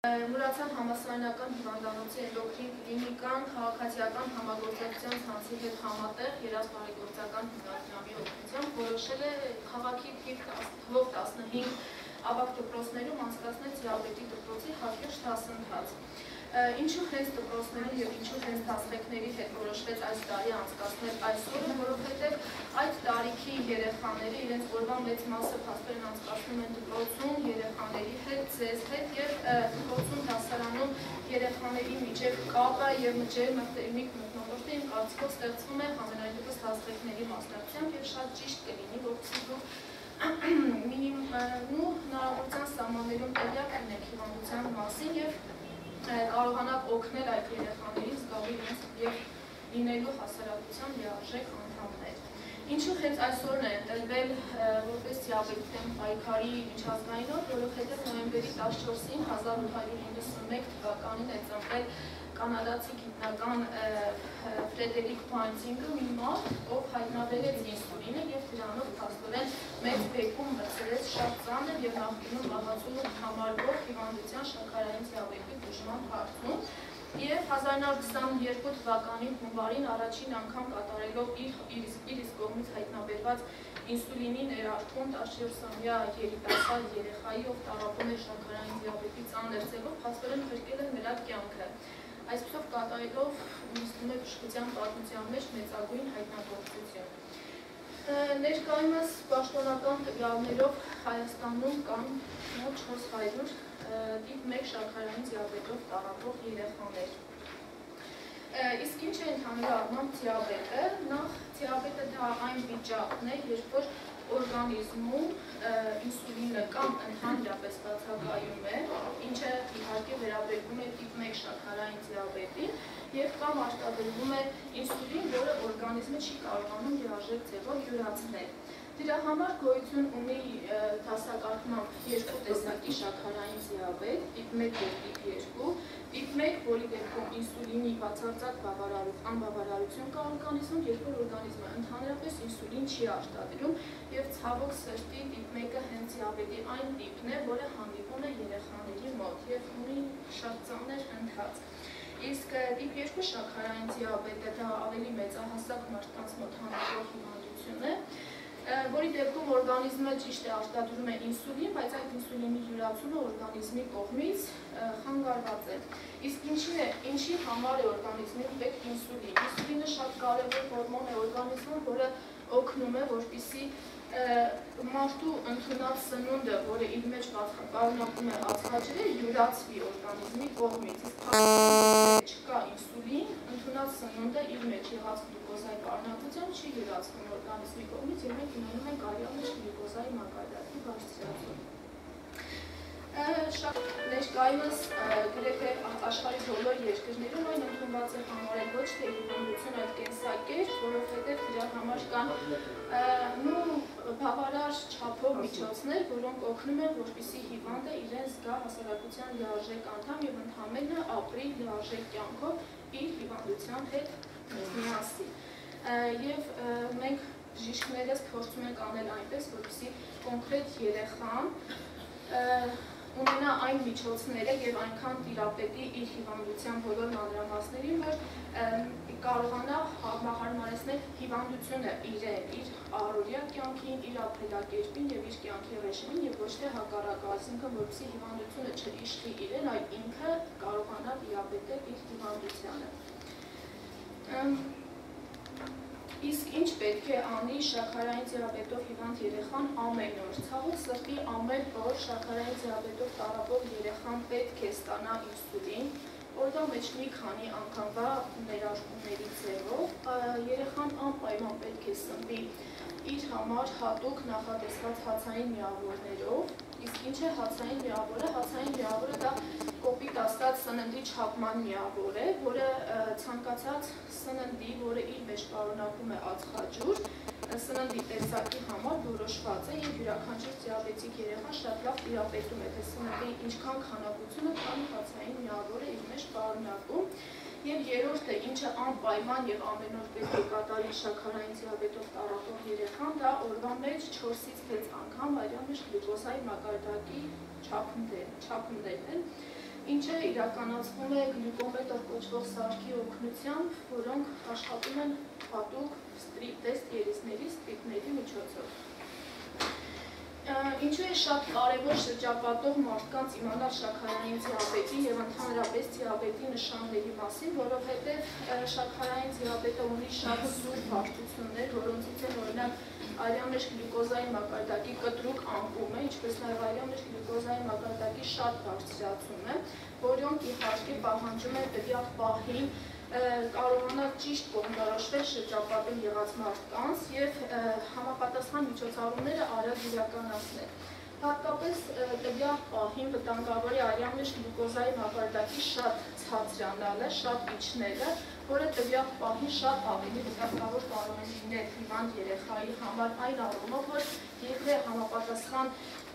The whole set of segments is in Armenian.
Մուրացյան համասարանական հիվանդանոցի էնդոկրին կլինիկան քաղաքացիական համագործակցության ցանցի հետ համատեղ երաժշտարագործական հիմնադրամի օգնությամբ որոշել է քաղաքի թվով 15 ավագ դպրոցներում անցկացնել դիաբետի դպրոցի հատուկ դասընթաց։ Ինչու հենց դպրոցներում եւ ինչու հենց դասղեկների հետ որոշվեց այս տարի անցկացնել այսօրը, որովհետեւ այդ տարիքի երեխաները իրենց օրվա մեծ մասը փաստորեն անցկացնում են դպրոցում, երեխաների հետ, ձեզ հետ եւ դպրոցում դասարանում երեխաների միջև կապը եւ մտերմիկ մթնոլորտը իմ կարծիքով ստեղծվում է համենայնդեպս դասղեկների մասնակցությամբ եւ շատ ճիշտ կլինի, որպեսզի դուք մինիմում հնարավորության սահմաններում տեղյակ լինեք հիվանդության մասին եւ կարողանաք օգնել այդ երեխաներին զգալու իրենց եւ լինելու հասարակության լիարժեք անդամներ։ Ինչու հենց այսօրն է ընտրվել որպես դիաբետի դեմ պայքարի միջազգային օր, որովհետեւ նոյեմբերի 14-ին 1891 թվականին է ծնվել կանադացի գիտնական Ֆրեդերիկ Բանտինգը մի մարդ, ով հայտնաբերեց ինսուլինը եւ դրանով փաստորեն մեծ բեկում մտցրեց շատ ծանր եւ նախկինում մահացու համարվող հիվանդության շաքարային դիաբետի բուժման հարցում եւ 1922 թվականին հունվարին առաջին անգամ կատարելով իր իսկ կողմից հայտնաբերված ինսուլինի ներարկում 17-ամյա երիտասարդ երեխայի, ով տառապում է շաքարային դիաբետի ծանր ձևով, փաստորեն փրկել է նրա կյանքը։ Այսպիսով կատարելով նստում է բժշկության պատմության մեջ մեծագույն հայտնագործություն։ Ներկայումս պաշտոնական տվյալներով Հայաստանում կան մոտ 400 տիպ 1 շաքարային դիաբետով տառապող երեխաներ։ Իսկ ինչ է ընդհանուր առմամբ դիաբետը։ Նախ դիաբետը դա այն վիճակն է, երբ որ օրգանիզմում ինսուլինը կամ ընդհանրապես բացակայում է, ինչը իհարկե վերաբերվում է տիպ 1 շաքարային դիաբետին, եւ կամ արտադրվում է ինսուլին, որը օրգանիզմը չի կարողանում լիարժեք ձևով յուրացնել։ Դրա համար գոյություն ունի դասակարգման երկու տեսակի շաքարային դիաբետ, տիպ 1 եւ տիպ 2, տիպ 1, որի դեպքում ինսուլինի բացարձակ անբավարարություն կա օրգանիզմում, երբ որ օրգանիզմը ընդհանրապես ինսուլին չի արտադրում, եւ ցավոք սրտի տիպ 1-ը հենց դիաբետի այն տիպն է, որը հանդիպում է երեխաների մոտ եւ ունի շատ ծանր ընթացք։ Իսկ տիպ 2 շաքարային դիաբետը դա ավելի մեծահասակ մարդկանց մոտ հանդիպող հիվանդություն է, որի դեպքում օրգանիզմը ճիշտ է արտադրում է ինսուլին, բայց այդ ինսուլինի յուրացումը օրգանիզմի կողմից խանգարված է։ Իսկ ինչի համար է օրգանիզմին պետք ինսուլին։ Ինսուլինը շատ կարևոր հորմոն է օրգանիզմում, որը օգնում է, որպեսզի մարդու ընդունած սնունդը, որը իր մեջ պարունակում է ածխաջրեր, յուրացվի օրգանիզմի կողմից։ Իսկ չկա ինսուլին, ընդունած սնունդը իր մեջ եղած գլյուկոզայի պարունակությամբ չի յուրացվում օրգանիզմի կողմից, եւ մենք ունենում ենք արյունի գլյուկոզայի մակարդակի բարձրացում։ Ներկայումս գրեթե աշխարհի բոլոր երկրներում այն ընդունված է համարել ոչ թե հիվանդություն, այլ կենսակերպ, որովհետև դրա համար կան բավարար չափով միջոցներ, որոնք օգնում են, որպեսզի հիվանդը իրեն զգա հասարակության լիարժեք անդամ եւ ընդհանրապես ապրի լիարժեք կյանքով իր հիվանդության հետ միասին։ Եվ մենք բժիշկներս փորձում ենք անել այնպես, որպեսզի կոնկրետ երեխան ունենա այն միջոցները եւ այնքան տիրապետի իր հիվանդության բոլոր մանրամասներին, որ կարողանա հարմարեցնել հիվանդությունը իրեն, իր առօրյա կյանքին, իր ապրելակերպին եւ իր կյանքի ռեժիմին եւ ոչ թե հակառակը, այսինքն որպեսզի հիվանդությունը չիշխի իրեն, այլ ինքը կարողանա տիրապետել իր հիվանդությանը։ Իսկ ինչ պետք է անի շաքարային դիաբետով հիվանդ երեխան ամեն օր։ Ցավոք սրտի ամեն օր շաքարային դիաբետով տառապող երեխան պետք է ստանա ինսուլին, օրվա մեջ մի քանի անգամվա ներարկումների ձևով։ Երեխան անպայման պետք է սնվի իր համար հատուկ նախատեսված հացային միավորներով։ Իսկ ինչ է հացային միավորը։ Հացային միավորը դա կոպիտ ասած սննդի չափման միավոր է, որը ցանկացած սննդի, որը իր մեջ պարունակում է ածխաջուր, սննդի տեսակի համար որոշված է եւ յուրաքանչյուր դիաբետիկ երեխան շատ լավ տիրապետում է, թե սննդի ինչքան քանակությունը քանի հացային միավոր է իր մեջ պարունակում։ Եվ երրորդը, ինչը անպայման եւ ամեն օր պետք է կատարի շաքարային դիաբետով տառապող երեխան, դա օրվա մեջ 4-ից 6 անգամ արյան մեջ գլյուկոզայի մակարդակի չափումներն են։ ինչը իրականացվում է գլյուկոմետր կոչվող սարքի օգնությամբ, որոնք աշխատում են հատուկ տեստ երիզների ստրիպների միջոցով։ Ինչու է շատ կարևոր շրջապատող մարդկանց իմանալ շաքարային դիաբետի եւ ընդհանրապես դիաբետի նշանների մասին, որովհետեւ շաքարային դիաբետը ունի շատ սուր բարդություններ, որոնցից են օրինակ արյան մեջ գլյուկոզայի մակարդակի կտրուկ անկումը, ինչպես նաեւ արյան մեջ գլյուկոզայի մակարդակի շատ բարձրացումը, որոնք իհարկե պահանջում են տվյալ պահին կարողանալ ճիշտ կողմնորոշվել շրջապատում եղած մարդկանց եւ համապատասխան միջոցառումները արագ իրականացնել։ Հատկապես տվյալ պահին վտանգավոր է արյան մեջ գլյուկոզայի մակարդակի շատ ցածրանալը, շատ իջնելը, որը տվյալ պահին շատ ավելի վտանգավոր կարող է լինել հիվանդ երեխայի համար այն առումով, որ եթե համապատասխան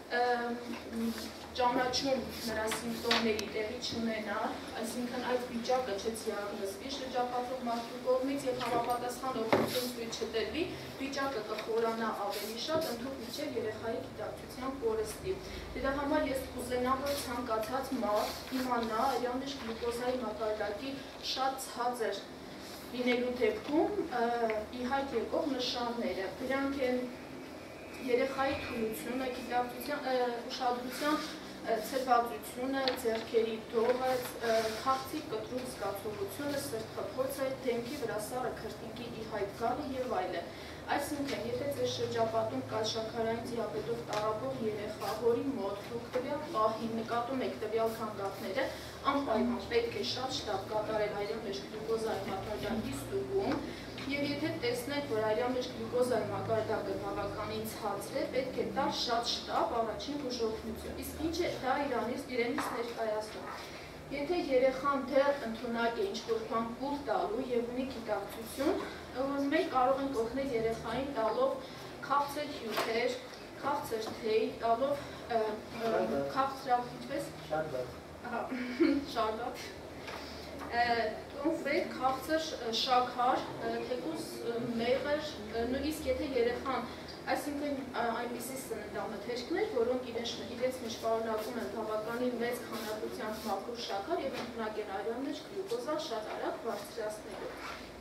ճանաչում նրա սիմպտոմների տեղի չունենալ, այսինքն այդ վիճակը չդիագնոզվի շրջապատող մարդու կողմից եւ համապատասխան օգնություն ցույց չտրվի, վիճակը կխորանա ավելի շատ, ընդհանուր մինչեւ երեխայի գիտակցության կորստի։ Դրա համար ես կուզենամ, որ ցանկացած մարդ իմանա արյան մեջ գլյուկոզայի մակարդակի շատ ցածր լինելու դեպքում իհայտ եկող նշանները։ Դրանք են երեխայի թուլությունը, ուշադրության ցեվածությունը, ձեռքերի դողը, քաղցիկ կտրուկ զգացողությունը, սրտխփոցը, դեմքի վրա սառը քրտինքի իհայտ գալը եւ այլն։ Այսինքն, եթե ձեր շրջապատում կա շաքարային դիաբետով տառապող երեխա, որի մոտ դուք տվյալ պահին նկատում եք տվյալ քանդակները, անպայման պետք է շատ շտապ կատարել արյան մեջ գլյուկոզայի մակարդակի ստուգում, եւ եթե տեսնեք, որ արյան մեջ գլյուկոզայի մակարդակը բավականին ցածր է, պետք է տալ շատ շտապ առաջին բուժօգնություն։ Իսկ ինչ է դա իրենից ներկայացնում։ Եթե երեխան դեռ ընդունակ է ինչ-որ բան կուլ տալու եւ ունի գիտակցություն, մենք կարող ենք օգնել երեխային տալով քաղցր հյութեր, քաղցր թեյ, տալով քաղցրավ, ինչպես շարբաթ, կոնֆետ, քաղցր, շաքար, թեկուզ մեղր, նույնիսկ եթե երեխան, այսինքն այնպիսի սննդամթերքներ, որոնք իրենց մեջ պարունակում են բավականին մեծ քանակությամբ մաքուր շաքար եւ ընդունակ են արյան մեջ գլյուկոզան շատ արագ բարձրացնելու։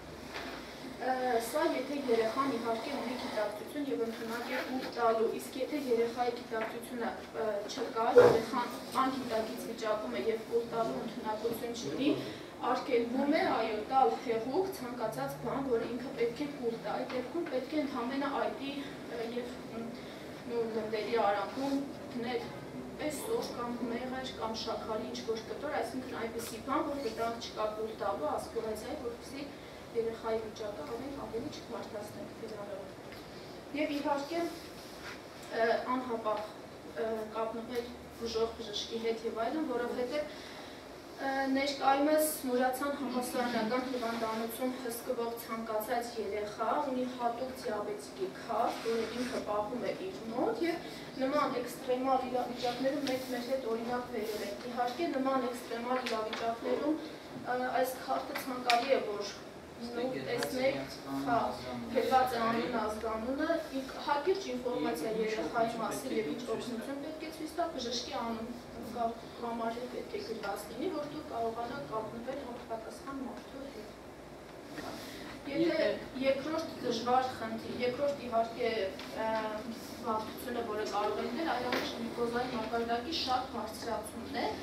Սա եթե երեխան իհարկե ունի գիտակցություն եւ ընդունակ է ուղ տալու, իսկ եթե երեխայի գիտակցությունը չկա, երեխան անգիտակից վիճակում է եւ ուղ տալու ընդունակություն չունի, արգելվում է այո տալ հեղուկ ցանկացած բան, որը ինքը պետք է կուլ տա, այդ դեպքում պետք է ընդհանրապես այդի եւ լնդերի արանքում դնել սոս կամ մեղր կամ շաքարի ինչ-որ կտոր, այսինքն այնպիսի բան, որ վտանգ չկա կուլ տալու ասկորազիայի, որպեսզի երեխայի վիճակը ավելի չմարդացնենք դրանով։ Եվ իհարկե անհապաղ կապնվել բուժող բժշկի հետ եւ այլն, որովհետեւ ներկայումս Մուրացյան համալսարանական հիվանդանոցում հսկվող ցանկացած երեխա ունի հատուկ դիաբետիկի քարտ, որը ինքը պահում է իր մոտ եւ նման էքստրեմալ իրավիճակներում մենք մեր հետ օրինակ վերել ենք։ Իհարկե նման էքստրեմալ իրավիճակներում այս քարտը ցանկալի է, որ տեսնեք, գրված է անուն ազգանունը, հակիրճ ինֆորմացիա երեխայի մասին եւ ինչ օգնություն պետք է ցույց տա, բժշկի անուն համարը պետք է գրված լինի, որ դուք կարողանաք կապնվել համապատասխան մարդու հետ։ Եթե երկրորդ դժվար խնդիր, երկրորդ իհարկե բարդությունը, որը կարող է լինել, արյան մեջ գլյուկոզայի մակարդակի շատ բարձրացումն է,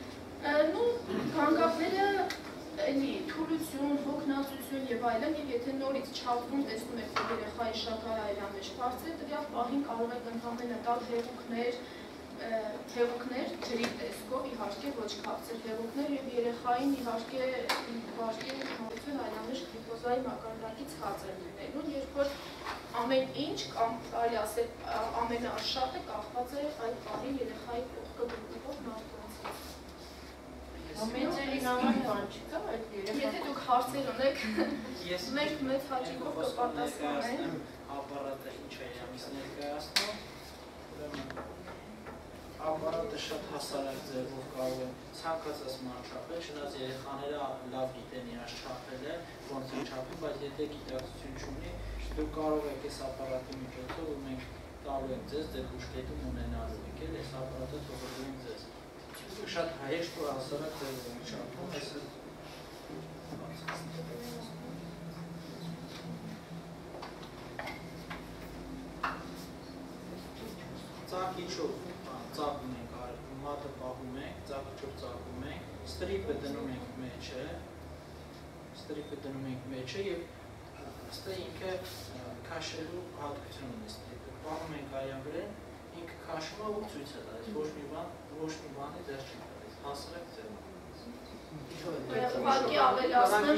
քանդակները թուլություն, հոգնածություն եւ այլն, եւ եթե նորից չափում տեսնում եք, որ երեխայի շաքարը արյան մեջ բարձր է, տվյալ պահին կարող եք ընդհանրապես տալ հեղուկներ ջրի տեսքով, իհարկե ոչ քաղցր հեղուկներ եւ երեխային իհարկե վարկի քանակություն արյան մեջ գլյուկոզայի մակարդակի ցածր լինելու, երբ որ ամեն ինչ կամ կարելի ասել ամենաշատը կախված է այդ բանի երեխայի կողքը գտնվող մարդկանցից։ Ամենջերին ամեն բան չկա այդ երեխա։ Եթե դուք հարցեր ունեք, մենք մեծ հաճույքով կպատասխանենք։ Ապարատը ինչ է իրենից ներկայացնում, ապարատը շատ հասարակ ձևով կարող է ցանկացած մարդ չափել, չնայած երեխաները լավ գիտեն իրաց չափելը, ոնց է չափում, բայց եթե գիտակցություն չունի, դուք կարող եք այս ապարատի միջոցով ու մենք տալու ենք ձեզ ձեր բուժկետում ունենալու եք, այս ապարատը թողելու ենք ձեզ։ շատ հեշտ ու հասարակ ձևով չափում, այսը ծաղկիչով ծաղկում ենք, մատը պահում ենք, ծաղկիչով ծաղկում ենք, ստրիպը դնում ենք մեջը և ստե ինքը քաշելու հատկություն ունի ստրիպը, պահում ենք արյան վրեն, ինքը քաշում է ու ցույց է տալիս, ոչ մի բանի դեռ չի տալիս, հասարակ ձևով։ Ուղղակի ավելացնեմ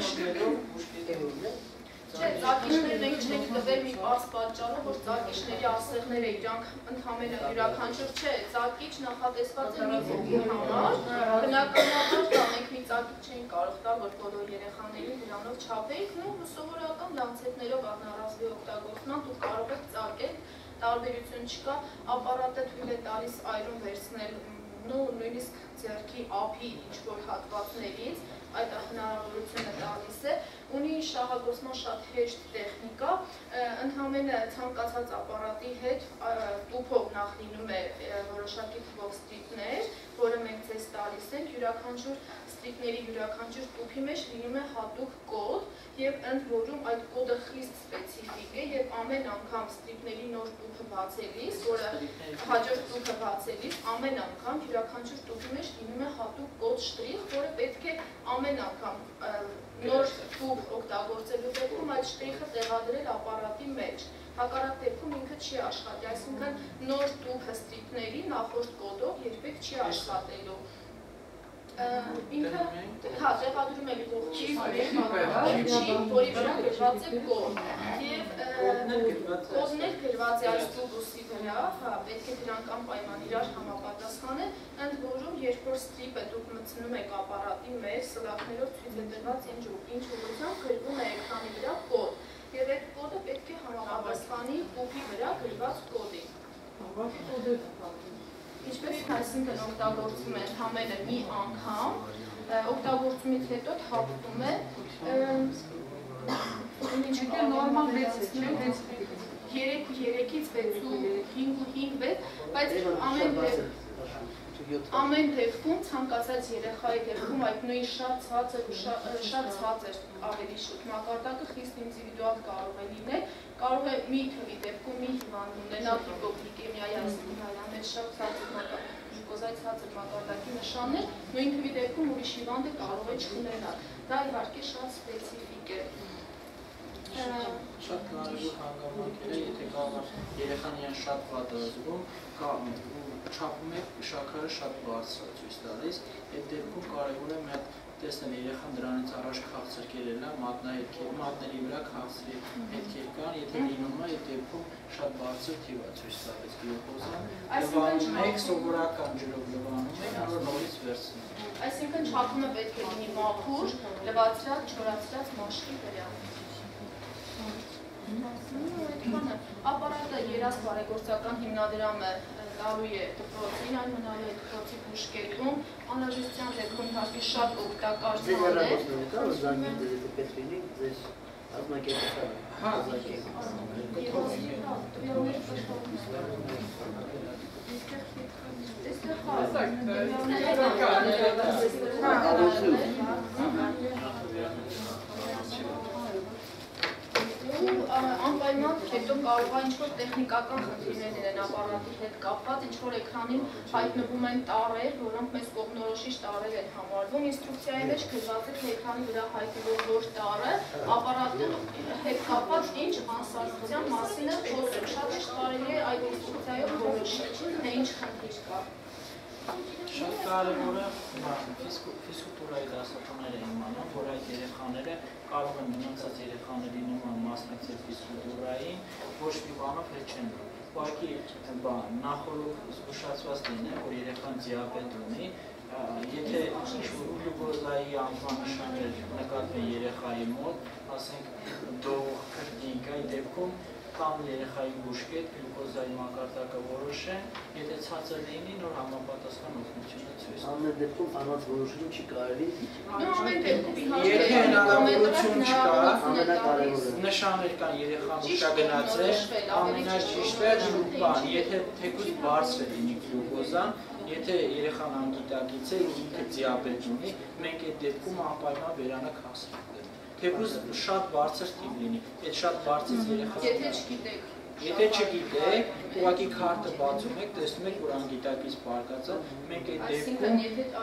Չէ, ծաղկիչները մենք չենք տվել մի պարզ պատճառով, որ ծաղկիչների ասեղները իրանք ընդհանրապես յուրաքանչյուր չէ, ծաղկիչ նախատեսված է մի փոքր համար, բնականաբար դա մենք մի ծաղկիչ չէինք կարող տալ, որ բոլոր երեխաներին դրանով չափեինք, ու սովորական լանցետներով առնարազվի օգտագործման դուք կարող եք ծաղկել, տարբերություն չկա, ապարատը թույլ է տալիս այրում վերցնել նույնիսկ ձեռքի ափի ինչ-որ հատվածներից, այդ հնարավորությունը տալիս է, ունի շահագործման շատ հեշտ տեխնիկա, ընդհանրապես ցանկացած ապարատի հետ տուփով նախ լինում է որոշակի թվով ստրիպներ, որը մենք ձեզ տալիս ենք, յուրաքանչյուր ստրիպների յուրաքանչյուր տուփի մեջ լինում է հատուկ կոդ, եւ ընդ որում այդ կոդը խիստ սպეციფիկ է եւ ամեն անգամ ստրիպների նոր տուփը բացելիս, որը հաջորդ տուփը բացելիս, ամեն անգամ յուրաքանչյուր տուփի մեջ լինում է հատուկ կոդ շտրիխ, որը պետք է ամեն անգամ նոր տուփ օգտագործելու դեպքում այդ շտրիխը տեղադրել ապարատի մեջ։ Հակառակ դեպքում ինքը չի աշխատի, այսինքն նոր տուփը ստրիպների նախորդ կոդով երբեք չի աշխատելու։ Ինքը տեղադրում է ողջի, որի վրա գրված է կոդ և կոդներ գրված է այս տուբուսի վրա, պետք է դրանք անպայման իրար համապատասխանեն, ընդ որում երբ որ ստրիպը դուք մտցնում եք ապարատի մեջ, սլաքներով ցույց է տրված ինչ ուղղությամբ գրվում է էկրանի վրա կոդ և այդ կոդը պետք է համապատասխանի տուբի վրա գրված կոդին։ Ինչպես այսինքն օգտագործում է ընդհանրապես մի անգամ, օգտագործումից հետո թափվում է, նորմալ 3-ից 5-5, բայց ամեն դեպքում ցանկացած երեխայի դեպքում այդ նույն շատ ցածր ավելի շուտ մակարդակը խիստ ինդիվիդուալ կարող է լինել, կարող է մի թվի դեպքում մի հիվանդ ունենալ հիպոգլիկեմիայի այս շատ ցածր մակարդակի նշաններ, նույն թվի դեպքում ուրիշ հիվանդը կարող է չունենալ։ Դա իհարկե շատ սպეციფիկ է։ Շատ կարևոր հանգամանքներ է, եթե կարող երեխան իրեն շատ վատ է զգում, չափում եք շաքարը շատ բարձր է ցույց տալիս, այդ դեպքում կարևոր է մեկ տեսնել երեխան դրանից առաջ քաղցր կերել է, մատների վրա քաղցրի հետքեր կան, եթե լինում է այդ դեպքում շատ բարձր թիվ է ցույց տալիս գլյուկոզը, լվանում եք, սովորական ջրով լվանում եք, որ նորից վերցնում։ Այսինքն չափումը պետք է լինի մաքուր, լվացրած, չորացրած մաշկի վրա։ Ապարատը երազ բարեգործական հիմնադրամը տալու է դպրոցին, այն մնալու է դպրոցի բուժկետում, անհրաժեշտության դեպքում իհարկե շատ օգտակար անպայման հետո կարող է ինչ-որ տեխնիկական խնդիրներ լինեն ապարատի հետ կապված, ինչ-որ էկրանին հայտնվում են տառեր, որոնք մեզ կողմնորոշիչ տառեր են համարվում։ Ինստրուկցիայի մեջ գրված է, թե էկրանի վրա հայտնվող որ տառը ապարատի հետ կապված ինչ անսարքության մասին է խոսում։ Շատ հեշտ կարելի է այդ ինստրուկցիայով որոշել, թե ինչ խնդիր կա։ Շատ կարևորը ֆիզկուլտուրայի դասախոսներ են իմանում, որ այդ երեխաները կարող են մնացած երեխաների նման մասնակցել ֆիզկուլտուրային, ոչ մի բանով հետ չեն գնում։ Ուղղակի նախորդ զգուշացված լինեն, որ երեխան դիաբետ ունի, եթե գլյուկոզայի անվանշաններ նկատվեն երեխայի մոտ, ասենք դող, քրտինք, այդ դեպքում տան երեխայի բուժկետ գլյուկոզայի մակարդակը որոշեն, եթե ցածր լինի, նոր համապատասխան օգնությունը ցույց տա։ Ամեն դեպքում առանց որոշելու չի կարելի։ Եթե հնարավորություն չկա, նշաններ կան երեխան ուշագնաց է, ամենաճիշտը բան, եթե թեկուզ բարձր լինի գլյուկոզան, եթե երեխան անգիտակից է, ինքը դիաբետ ունի, մենք այդ դեպքում անպայման վերանակ հասնենք։ Թեկուզ շատ բարձր տիպ լինի, այդ շատ բարձր երեխան։ Եթե չգիտեք, ուղղակի քարտը բացում եք, տեսնում եք, որ անգիտակից բարգած է, մենք այդ դեպքում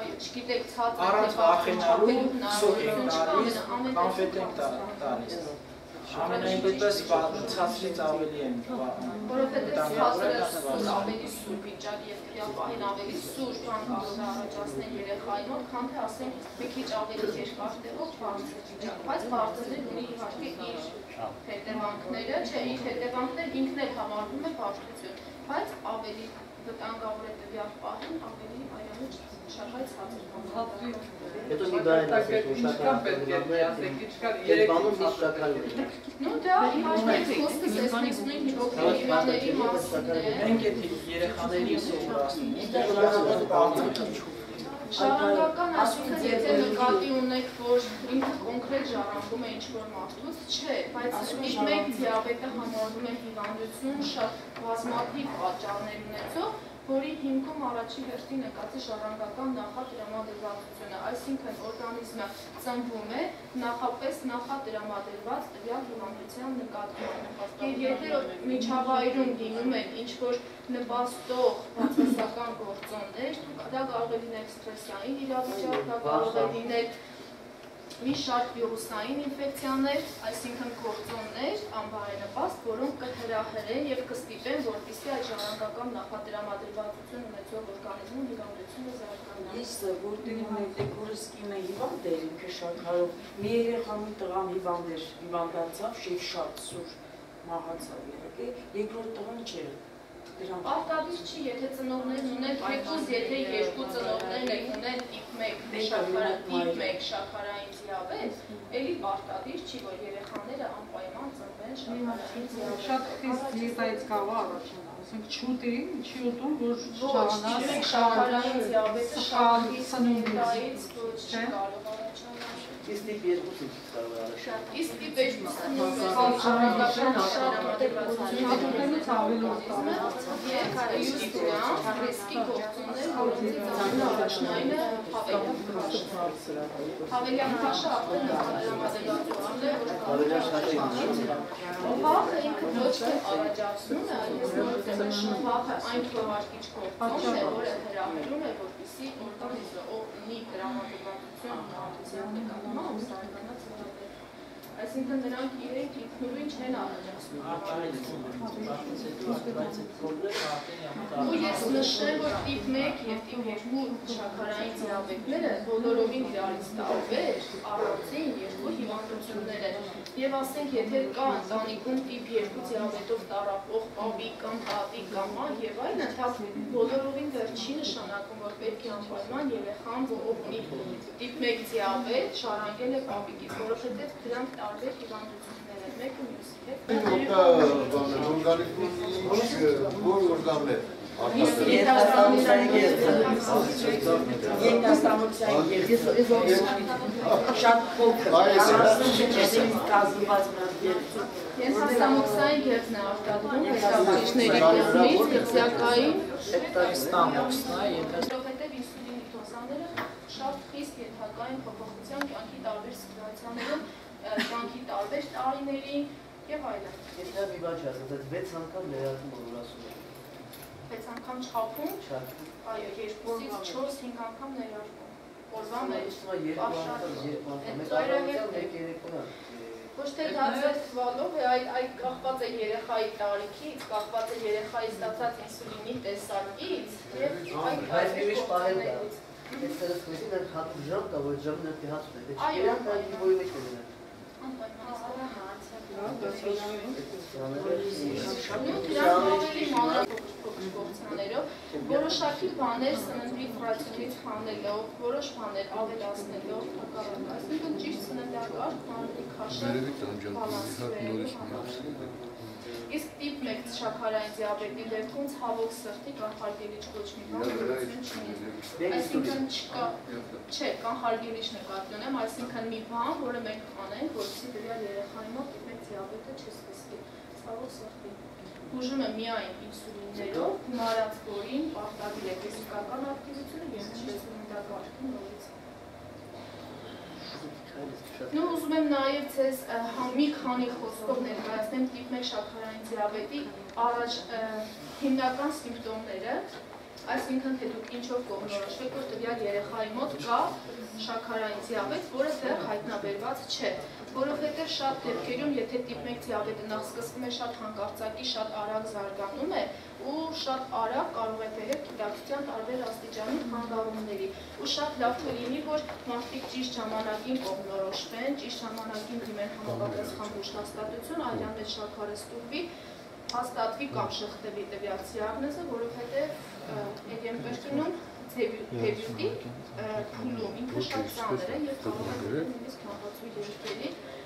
առանց վախենալու սոկ ենք տալիս, կոնֆետ ենք տալիս։ Ամենայն դեպս ցածրից ավելի են որովհետև ցածրը ավելի սուր վիճակ եւ քիապահին ավելի սուր բան կարող է առաջացնել երեխայի մոտ, քան թե ասենք մի քիչ ավելի երկար տեղով բարձր վիճակ, բայց բարձրը ունի իհարկե իր հետևանքները, չէ, իր հետևանքները ինքն էլ համարվում է բարդություն, բայց ավելի վտանգավոր է տվյալ պահին ավելի այլևս շարժայց ցածր բան։ Հետո մի բան ասեք, ուշական պետք է ասեք, բանում հաստատալու է։ Ну да, իհարկե խոսքս էսպես նույն հիպոկրիտիաների մասին է։ Մենք այդ երեխաների սովորացնում ենք։ Ժառանգական այսինքն եթե նկատի ունեք, որ ինքը կոնկրետ ժառանգում է ինչ-որ մարդուց, չէ, բայց տիպ 1 դիաբետը համարվում է հիվանդություն շատ բազմաթիվ պատճառներ ունեցող, որի հիմքում առաջի հերթին նկատի ժառանգական նախատրամադրվածությունը, այսինքն օրգանիզմը ծնվում է նախապես նախատրամադրված տվյալ հիվանդության նկատմամբ։ Եվ եթե միջավայրում լինում են ինչ-որ նպաստող բացասական գործոններ, դա կարող է լինել սթրեսային իրավիճակ, դա կարող է լինել մի շարք վիրուսային ինֆեկցիաներ, այսինքն գործոններ, անբարենպաստ, որոնք կհրահրեն եւ կստիպեն, որպեսզի այդ ժառանգական նախատրամադրվածություն ունեցող օրգանիզմում հիվանդությունը զարգանա։ Ես որտեղ մետեկորս կինը հիվանդ էր, ինքը շատ հարով, մի երեխան տղան հիվանդացավ, շեվ շատ սուր մահացավ իհարկե, երկրորդ տղան չէր։ Արտադիր չի, եթե ծնողներն ունեն, թեկուզ եթե երկու ծնողներն ունեն տիպ 1 շաքարային դիաբետ, էլի արտադիր չի, որ երեխաները անպայման ծնվեն շաքարային դիաբետ։ Շատ խիստ դիետայից կարող է առաջանալ, ասենք չուտի, չի ուտում, որ չճանաչ շաքարային դիաբետը շատ խիստ դիետայից ոչ չի կարող առաջանալ։ Իսկ տիպ 2-ից կարող է առաջանալ։ Իսկ տիպ 2-ը ժառանգական նախատրամադրվածությունից ռիսկի գործոններ, որոնցից առաջնայինը հավելյան քաշը արդեն նախատրամադրվածությունն է, որ վախը ինքը ոչ թե առաջացնում է, այլ նշում վախը այն թողարկիչ գործոնն է, որը հրահրում է, որպեսզի օրգանիզմը ունի տրամադրվածություն հիվանդության նկատմամբ զարգանա ծավալը։ Այսինքն նրանք իրենք ինքնուրույն չեն առաջացնում։ Ու ես նշեմ, որ տիպ 1 եւ տիպ 2 շաքարային դիաբետները բոլորովին իրարից տարբեր, առանձին երկու հիվանդություններ են։ Եվ ասենք, եթե կա ընտանիքում տիպ 2 դիաբետով տառապող պապիկ կամ տատիկ կամ մայր եւ այլն, դա բոլորովին դեռ չի նշանակում, որ պետք է անպայման երեխան, ով ունի տիպ 1 դիաբետ, շարանգել է պապիկից, որովհետեւ դրանք տարբեր հիվանդություններ են, մեկը մյուսի հետ։ Ենթաստամոքսային գեղձն է արտադրում հետաբջիջների կողմից կղզյակային որովհետև ինսուլինի դոզաները շատ խիստ ենթակային փոփոխության կյանքի տարբեր սիտուացիաներում, կյանքի տարբեր տարիների եւ այլն։ Եթե մի բան չասած, 6 անգամ ներառում որ ասում եք։ 6 անգամ չափում, այո, 2-ից 4-5 անգամ ներառվում։ Օրվա մեջ ոչ թե դա ձեր թվալով է, այլ կախված է երեխայի տարիքից, կախված է երեխայի ստացած ինսուլինի տեսակից եւ այդ ուրիշ պահել դա։ Ես տեսնում եմ հատուկ ժամ կա, որ ժամն է հացում է։ Այո, դա իբոյի մեջ է։ Որոշակի բաներ սննդի ռացիոնից խանելով, որոշ բաներ ավելացնելով, այսինքն ճիշտ սննդակարգ, բաների քաշը բալանսվելու համար։ Իսկ տիպ 1 շաքարային դիաբետի դեպքում ցավոք սրտի կանխարգելիչ ոչ մի բան գոյություն չունի։ Այսինքն չկա, չէ, կանխարգելիչ նկատի ունեմ, այսինքն մի բան, որը մենք անենք, որպեսզի դրա երեխայի մոտ տիպ 1 դիաբետը չսկսվի։ Ցավոք սրտի։ Ուժում է միայն ինսուլիններով, գումարած որին պարտադիր է ֆիզիկական ակտիվությունը եւ նշեցումնդակարգի նորից։ Ну, ուզում եմ նաև ձեզ մի քանի խոսքով ներկայացնեմ տիպ 1 շաքարային դիաբետի առաջ հիմնական սիմպտոմները, այսինքն թե դուք ինչով կողմնորոշվեք, որ տվյալ երեխայի մոտ կա շաքարային դիաբետ, որը դեռ հայտնաբերված չէ, որովհետև շատ դեպքերում, եթե տիպ 1 դիաբետը նախ սկսվում է շատ հանկարծակի, շատ արագ զարգանում է ու շատ արագ կարող է բերել գիտակցության տարբեր աստիճանի խանգարումների ու շատ լավ կլինի, որ մարդիկ ճիշտ ժամանակին կողմնորոշվեն, ճիշտ ժամանակին դիմեն համապատասխան բուժհաստատություն, այլյան մեջ շաքարը ստուգվի, հաստատվի կամ շղթվի տվյալ դիագնոզը, որովհետև եք եմ կրկնում դեբյուտի փուլում ինքը շատ ծանր է և կարող է նույնիսկ նախացու երգերի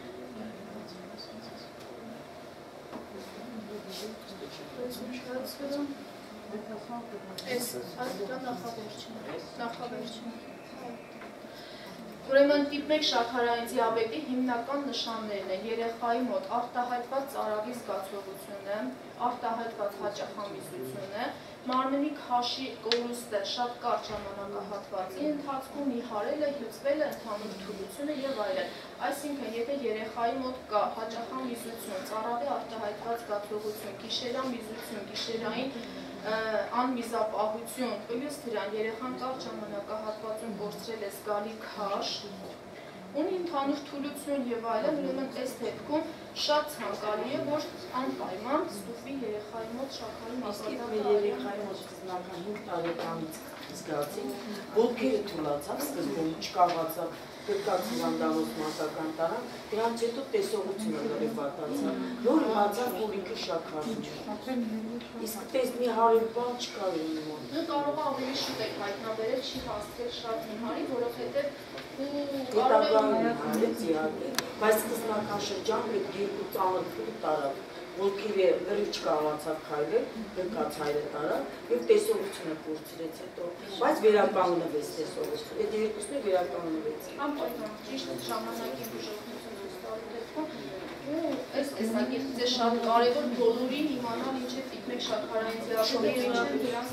Ուրեմն տիպ 1 շաքարային դիաբետի հիմնական նշաններն են երեխայի մոտ արտահայտված ծարավի զգացողությունը, արտահայտված հաճախամիզությունը, մարմնի քաշի կորուստը շատ կարճ ժամանակահատվածի ընթացքում նիհարել է, հյուծվել է, ընդհանուր թուլությունը եւ այլն։ Այսինքն, եթե երեխայի մոտ կա հաճախամիզություն, ծարավի արտահայտված զգացողություն, գիշերամիզություն, գիշերային անմիզապահություն, պլյուս դրան երեխան կարճ ժամանակահատվածում կորցրել է զգալի քաշ, ունի ընդհանուր թուլություն եւ այլն, ուրեմն այս դեպքում շատ ցանկալի է, որ անպայման ստուգվի երեխայի մոտ շաքարի մակարդակը։ Երեխայի մոտ սկզբնական 5 տարեկանից զգացին, ոտքերը թուլացավ, սկզբում չկարողացավ գրկած հիվանդանոց մատական տարան, դրանց հետո տեսողությունը լրիվ վատացավ, նոր իմացավ, որ ինքը շաքարն չէ։ Իսկ տես մի 100 բան չկար ունի մոտ։ Կարող է ավելի շուտ եք հայտնաբերել, չի հասցրել շատ նիհարի, որովհետև բայց սկզբնական շրջան հետ 2 ծանր փուլ տարավ, ոտքերը լրիվ չկարողացավ քայլել, գրկած հայրը տարավ եւ տեսողությունը կորցրեց հետո, բայց վերականգնվեց տեսողությունը, այդ երկուսն է վերականգնվեց։ Անպայման ճիշտ ժամանակի բուժօգնություն ստանալու դեպքում այս տեսակետից է շատ կարևոր բոլորին իմանալ ինչ է տիպ 1 շաքարային դիաբետը եւ ինչ են դրանց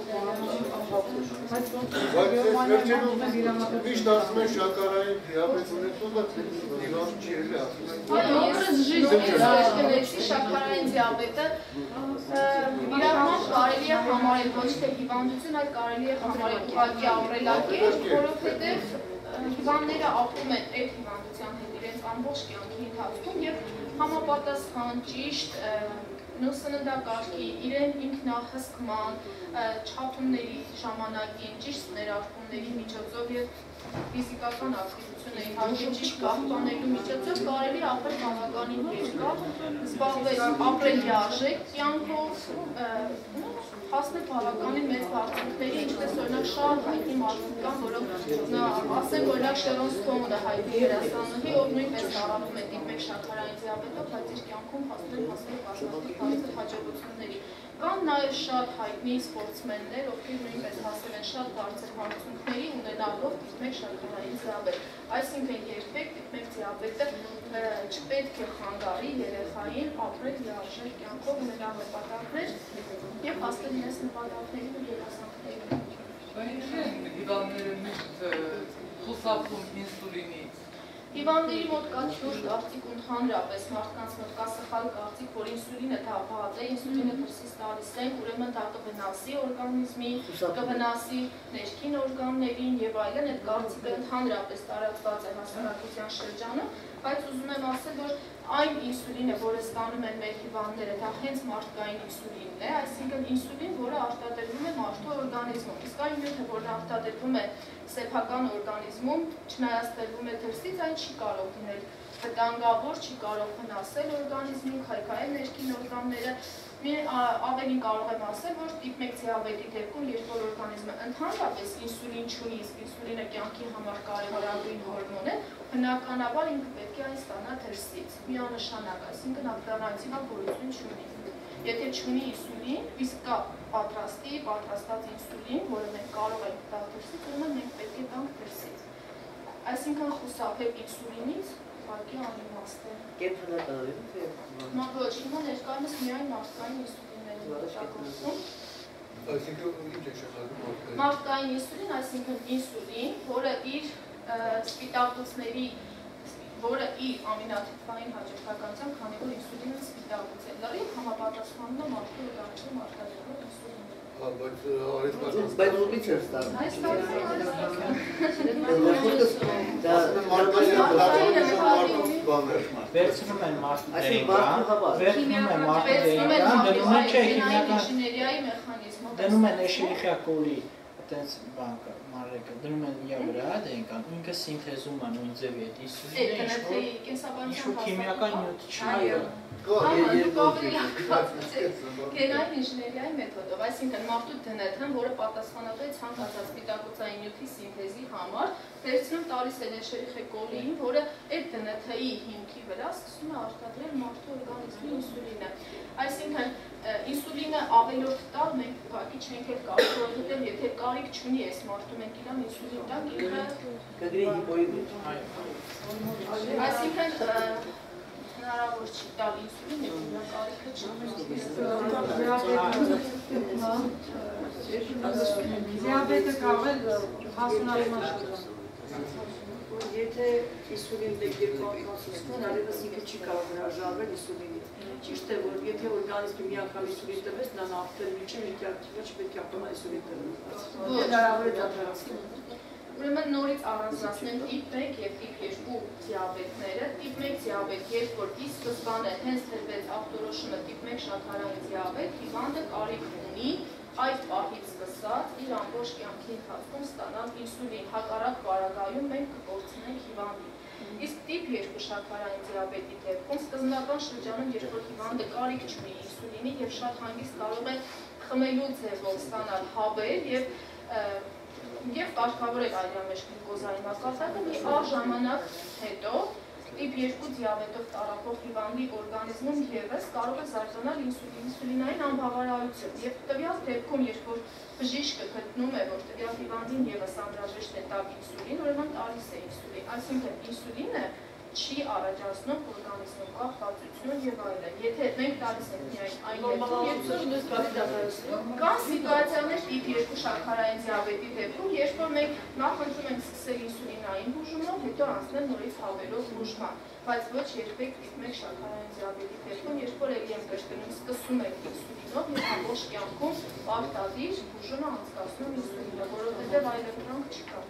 նշանները։ Միշտ ասում են շաքարային դիաբետ ունեցողը դիվան չի էլի ասում։ Այո, կներեցի շաքարային դիաբետը իրավամբ կարելի է համարել ոչ թե հիվանդություն, այլ կարելի է համարել ուղղակի ապրելակերպ, որովհետև հիվանդները ապրում են այդ հիվանդության հետ իրենց ամբողջ կյանքի ընթացքում եւ համապատասխան ճիշտ սննդակարգի, իրեն ինքնահսկման, չափումների ժամանակին, ճիշտ ներարկումների միջոցով եւ ֆիզիկական ակտիվությունը իհարկե ճիշտ պահպանելու միջոցով կարելի ապրել բավականին երկար, զբաղվել ապրել լիարժեք կյանքով, հասնել բավականին մեծ բարձունքների, ինչպես օրինակ շատ հայտնի մարդիկ կան, որոնք ասեն օրինակ Շերոն Սթոունը հայտնի երաժշտահանուհի, ով նույնպես տարապում է տիպ 1 շաքարային դիաբետով, բայց իր կյանքում հասնել բազմաթիվ հաջողությունների։ Կան նաև շատ հայտնի սպորտսմեններ, ովքեր նույնպես հասել են շատ բարձր բարձունքների ունենալով տիպ 1 շաքարային դիաբետ։ Այսինքն երբեք տիպ 1 դիաբետը չպետք է խանգարի երեխային ապրել լիարժեք կյանքով ունենալ նպատակներ եւ հասնել իրենց նպատակներին ու երազանքներին։ Ինչ են հիվանդները միշտ խուսափում ինսուլինից։ Հիվանդների մոտ կա թյուր կարծիք ու ընդհանրապես մարդկանց մոտ կա սխալ կարծիք, որ ինսուլինը դա վատ է, ինսուլինը դրսից տալիս ենք, ուրեմն դա կվնասի օրգանիզմին, կվնասի ներքին օրգաններին եւ այլն, այդ կարծիքը ընդհանրապես տարածված է հասարակության շրջանում, բայց ուզում եմ ասել, որ այն ինսուլինը, որը ստանում են մեր հիվանդները, դա հենց մարդկային ինսուլինն է, այսինքն ինսուլին, որը արտադրվում է մարդու օրգանիզմում, իսկ այն նյութը, որը արտադրվում է սեփական օրգանիզմում, չնայած տրվում է դրսից, այն չի կարող լինել վտանգավոր, չի կարող վնասել օրգանիզմին, քայքայել ներքին օրգանները, Ավելին կարող եմ ասել, որ տիպ 1 դիաբետի դեպքում, երբ որ օրգանիզմը ընդհանրապես ինսուլին չունի, իսկ ինսուլինը կյանքի համար կարևորագույն հորմոն է, բնականաբար ինքը պետք է այն ստանա դրսից, միանշանակ, այսինքն ալտերնատիվա գոյություն չունի։ Եթե չունի ինսուլին, իսկ կա պատրաստած ինսուլին, որը մենք կարող ենք տալ դրսից, ուրեմն մենք պետք է տանք դրսից։ Այսինքն խուսափեք ինսուլինից, ուղղակի անիմաստ է։ Կենտրոնականորեն թե Ոչ, հիմա ներկայումս միայն մարդկային ինսուլինն է օգտագործում։ Այսինքն ինչ է շեշտադրում Մարդկային ինսուլին, այսինքն ինսուլին, որը իր սպիտակուցների, որը իր ամինաթթվային հաջորդականությամբ, քանի որ ինսուլինը սպիտակուց է լրիվ համապատասխանում է մարդու օրգանիզմում արտադրվող ինսուլինին։ Բայց ումից էր ստանում։ Վերցնում են մարդու դերինգան, վերցնում են մարդու դերինգան, դնում են չէ ինժեներիայի մեխանիզմով։ դնում են էշերիխիա կոլի այտենց բանկը, մանրեկը, դնում են իր վրա դերինգան, ինքը սինթեզում է նույն ձևի այդ ինսուլինը, ինչ-որ քիմիական նյութ չի։ Գենային ինժեներիայի մեթոդով, այսինքն մարդու ԴՆԹ-ն, որը պատասխանատու է ցանկացած սպիտակուցային նյութի սինթեզի համար, վերցնում տալիս է էշերիխեկոլին, որը այդ ԴՆԹ-ի հիմքի վրա սկսում է արտադրել մարդու օրգանիզմի ինսուլինը։ Այսինքն ինսուլինը ավելորդ տալ մենք ուղղակի չենք էլ կարող, որովհետև եթե կարիք չունի այս մարդու, մենք իրան ինսուլին տանք, ինքը կգրի հիպոիդի։ Այսինքն հնարավոր չի տալ ինսուլին, եթե կարիքը չունի։ Դիաբետը կարող է հասունացման շրջան։ Եթե ինսուլին դեպքերում արևս ինքը չի կարող հրաժարվել ինսուլինից։ Ճիշտ է, որ եթե օրգանիզմը մի անգամ ինսուլին տվեց, նա նախտել միջի մի կարգի չպետք է ապրում ինսուլին տրվի։ Հնարավոր է դադարացնել։ Ուրեմն նորից առանձնացնենք տիպ 1 և տիպ 2 դիաբետները։ Տիպ 1 դիաբետ, երբ որ ի սկզբանե հենց տրվեց ախտորոշումը տիպ 1 շաքարային դիաբետ, հիվանդը կարիք ունի այդ պահից սկսած իր ամբողջ կյանքի ընթացքում ստանալ ինսուլին, հակառակ պարագայում մենք կկորցնենք հիվանդին։ Իսկ տիպ 2 շաքարային դիաբետի դեպքում սկզբնական շրջանում, երբ որ հիվանդը կարիք չունի ինսուլինի եւ շատ հանգիստ կարող է խմելու ձևով ստանալ հավեր եւ կարգավորել այլյա մեջ գլյուկոզային մակարդակը, մի առ ժամանակ հետո տիպ 2 դիաբետով տառապող հիվանդի օրգանիզմում ևս կարող է զարգանալ ինսուլինային անբավարարություն եւ տվյալ դեպքում, երբ որ բժիշկը գտնում է, որ տվյալ հիվանդին ևս անհրաժեշտ է տալ ինսուլին, ուրեմն տալիս է ինսուլին, այսինքն ինսուլինը չի առաջացնում օրգանիզմում կախվածություն եւ այլն։ Եթե մենք տալիս ենք միայն այն դեպքում, կան սիտուացիաներ տիպ 2 շաքարային դիաբետի դեպքում, երբ որ մենք նախընտրում ենք սկսել ինսուլինային բուժումով, հետո անցնել նորից հավերով բուժման, բայց ոչ երբեք տիպ 1 շաքարային դիաբետի դեպքում, երբ որ ելի ենք կրկնում, սկսում ենք ինսուլինով եւ ամբողջ կյանքում պարտադիր բուժումը անցկացնում ինսուլինը, որովհետեւ այլընտրանք չկա։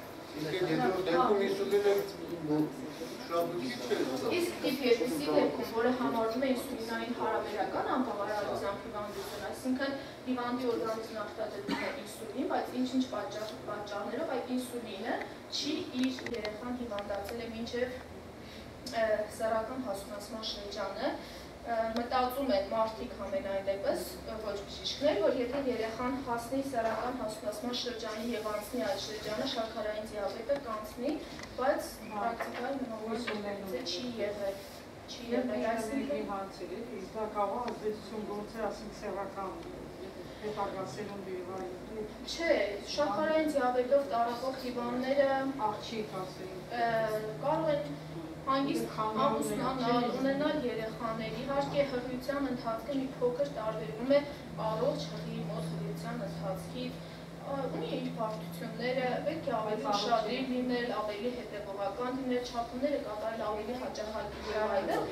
Իսկ տիպ 2-ի դեպքում, որը համարվում է ինսուլինային հարաբերական անբավարարության հիվանդություն, այսինքն հիվանդի օրգանիզմն արտադրում է ինսուլին, բայց ինչ-ինչ պատճառներով այդ ինսուլինը չի իր երեխան հիվանդացել է մինչև սեռական հասունացման շրջանը, մտածում են մարդիկ համենայն դեպս, ոչ բժիշկներ, որ եթե երեխան հասնի սեռական հասունացման շրջանի եւ անցնի այդ շրջանը, շաքարային դիաբետը կանցնի, բայց պրակտիկայում նորմալ չի եղել։ Չի եղել, այսինքն հանցել է, իսկ դա կարող է ազդեցություն գործել, ասենք սեռական հետագա սերունդի եւ այլն։ Չէ, շաքարային դիաբետով տառապող հիվանդները աղջիկ ասենք կարող են հանգիստ ամուսնանալ, ունենալ երեխաների, իհարկե հղիության ընթացքը մի փոքր տարբերվում է առողջ հղի մոտ հղիության ընթացքից, ունի իր բարդությունները, պետք է ավելի ուշադիր լինել, ավելի հետևողական լինել, չափումները կատարել ավելի հաճախակի եւ այլն,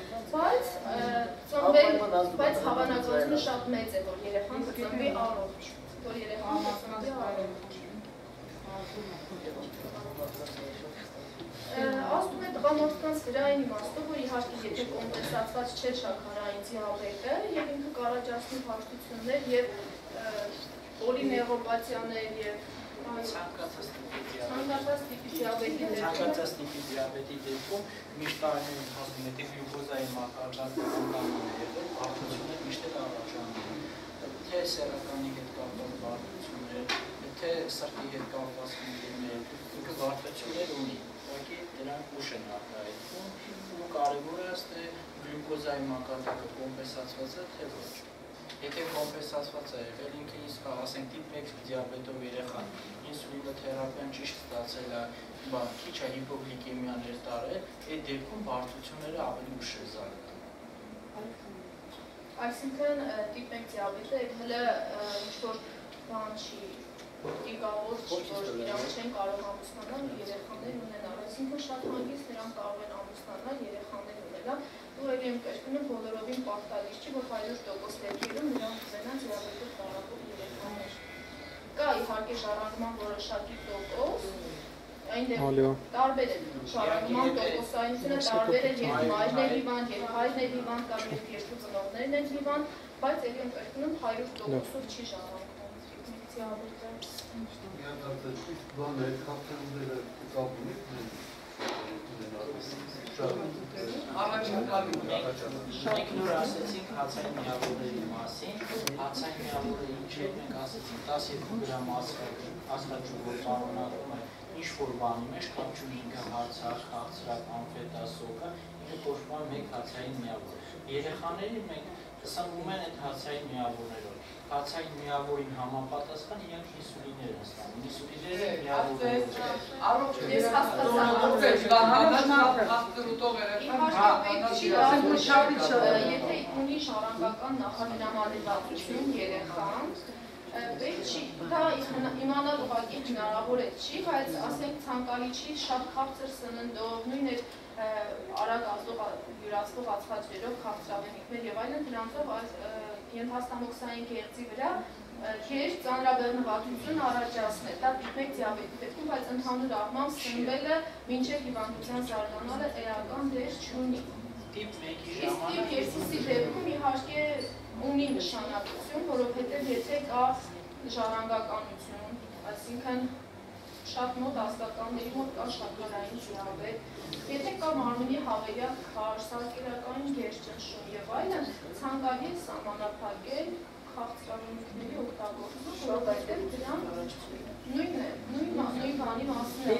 բայց հավանականությունը շատ մեծ է, որ երեխան կծնվի առողջ, որ երեխան կծնվի առողջ։ Ասում է տղամարդկանց վրա այն իմաստով, որ իհարկե եթե կոմպենսացված չէ շաքարային դիաբետը եւ ինքը կառաջացնի բարդություններ եւ պոլինեյրոպաթիաներ եւ ցանկացած տիպի դիաբետի դեպքում միշտ տարիների ընթացքում եթե գլյուկոզայի մակարդակը անդամն է եղել, բարդությունը միշտ է առաջանում։ Թե սեռականի հետ կապված բարդություններ, թե սրտի հետ կապված խնդիրներ, ինքը բարդություններ ունի, ուղղակի դրանք ուշ են արտահայտվում ու կարևորը ըստ է գլյուկոզայի մակարդակը կոմպենսացված է, թե ոչ։ Եթե կոմպենսացված է եղել, ինքը իսկ ասենք տիպ 1 դիաբետով երեխան ինսուլինոթերապիան ճիշտ ստացել է, քիչ է հիպոգլիկեմիաներ տարել, այդ դեպքում բարդությունները ավելի ուշ է զարգանում։ Այսինքն տիպ 1 դիաբետը հələ ինչ-որ բան չի դիգավոր, որ իրանք չեն կարող ամուսնանալ երեխաներ ունենալ, այսինքն շատ հանգիստ նրանք կարող են ամուսնանալ երեխաներ ունենալ, ու ելի եմ կրկնում բոլորովին պարտադիր չի, որ 100% դեպքերում նրանք ունենան դիաբետով տառապող երեխաներ։ Կա իհարկե ժառանգման որոշակի տոկոս, այն դեպքում տարբեր է ժառանգման տոկոսայնությունը տարբեր է, երբ մայրն է հիվանդ, երբ հայրն է հիվանդ կամ երբ երկու ծնողներն են հիվանդ, բայց ելի եմ կրկնում 100%-ով չի ժառանգվում դիաբետը։ Մենք նոր ասեցինք հացային միավորների մասին, հացային միավորը ինչ է, մենք ասեցինք 12 գրամ աստղաճուղ, որ պարունակում է ինչ-որ բանի մեջ, կապ չունի ինքը հարցակ, խաղցրակ, ամֆետա, սոկա, ինքը կոչվում է մեկ հացային միավոր։ Երեխաներին մենք սնվում են այդ հացային միավորներով։ Հացային միավորին համապատասխան իրենք ինսուլիններ են ստանում։ Ինսուլինները միավորներ են։ Ես հասկացա, եթե ունի ժառանգական նախահրամադրվածություն երեխան, պետք չի, դա իմանալ ուղղակի հնարավոր է չի, բայց ասենք ցանկալի չի շատ քաղցր սննդով, նույն այդ արագ յուրացվող ածխաջրերով քաղցրավենիքներ եւ այլն դրանցով ենթաստամոքսային գեղձի վրա քիչ ծանրաբեռնվածություն առաջացնել, դա տիպ 1 դիաբետի դեպքում, բայց ընդհանուր առմամբ սնվելը մինչև հիվանդության զարգանալը էական դեր չունի։ Տիպ 1-ի ժամանակ տիպ 2-ի դեպքում իհարկե ունի նշանակություն, որովհետև եթե կա ժառանգականություն, այսինքն շատ մոտ ազգականների մոտ կա շաքարային դիաբետ, եթե կա մարմնի հավելյալ քար, սարքերակային գերճնշում եւ այլն, ցանկալի է սահմանափակել քաղցրավենիքների օգտագործումը, որովհետև դրան նույն բանի մասին է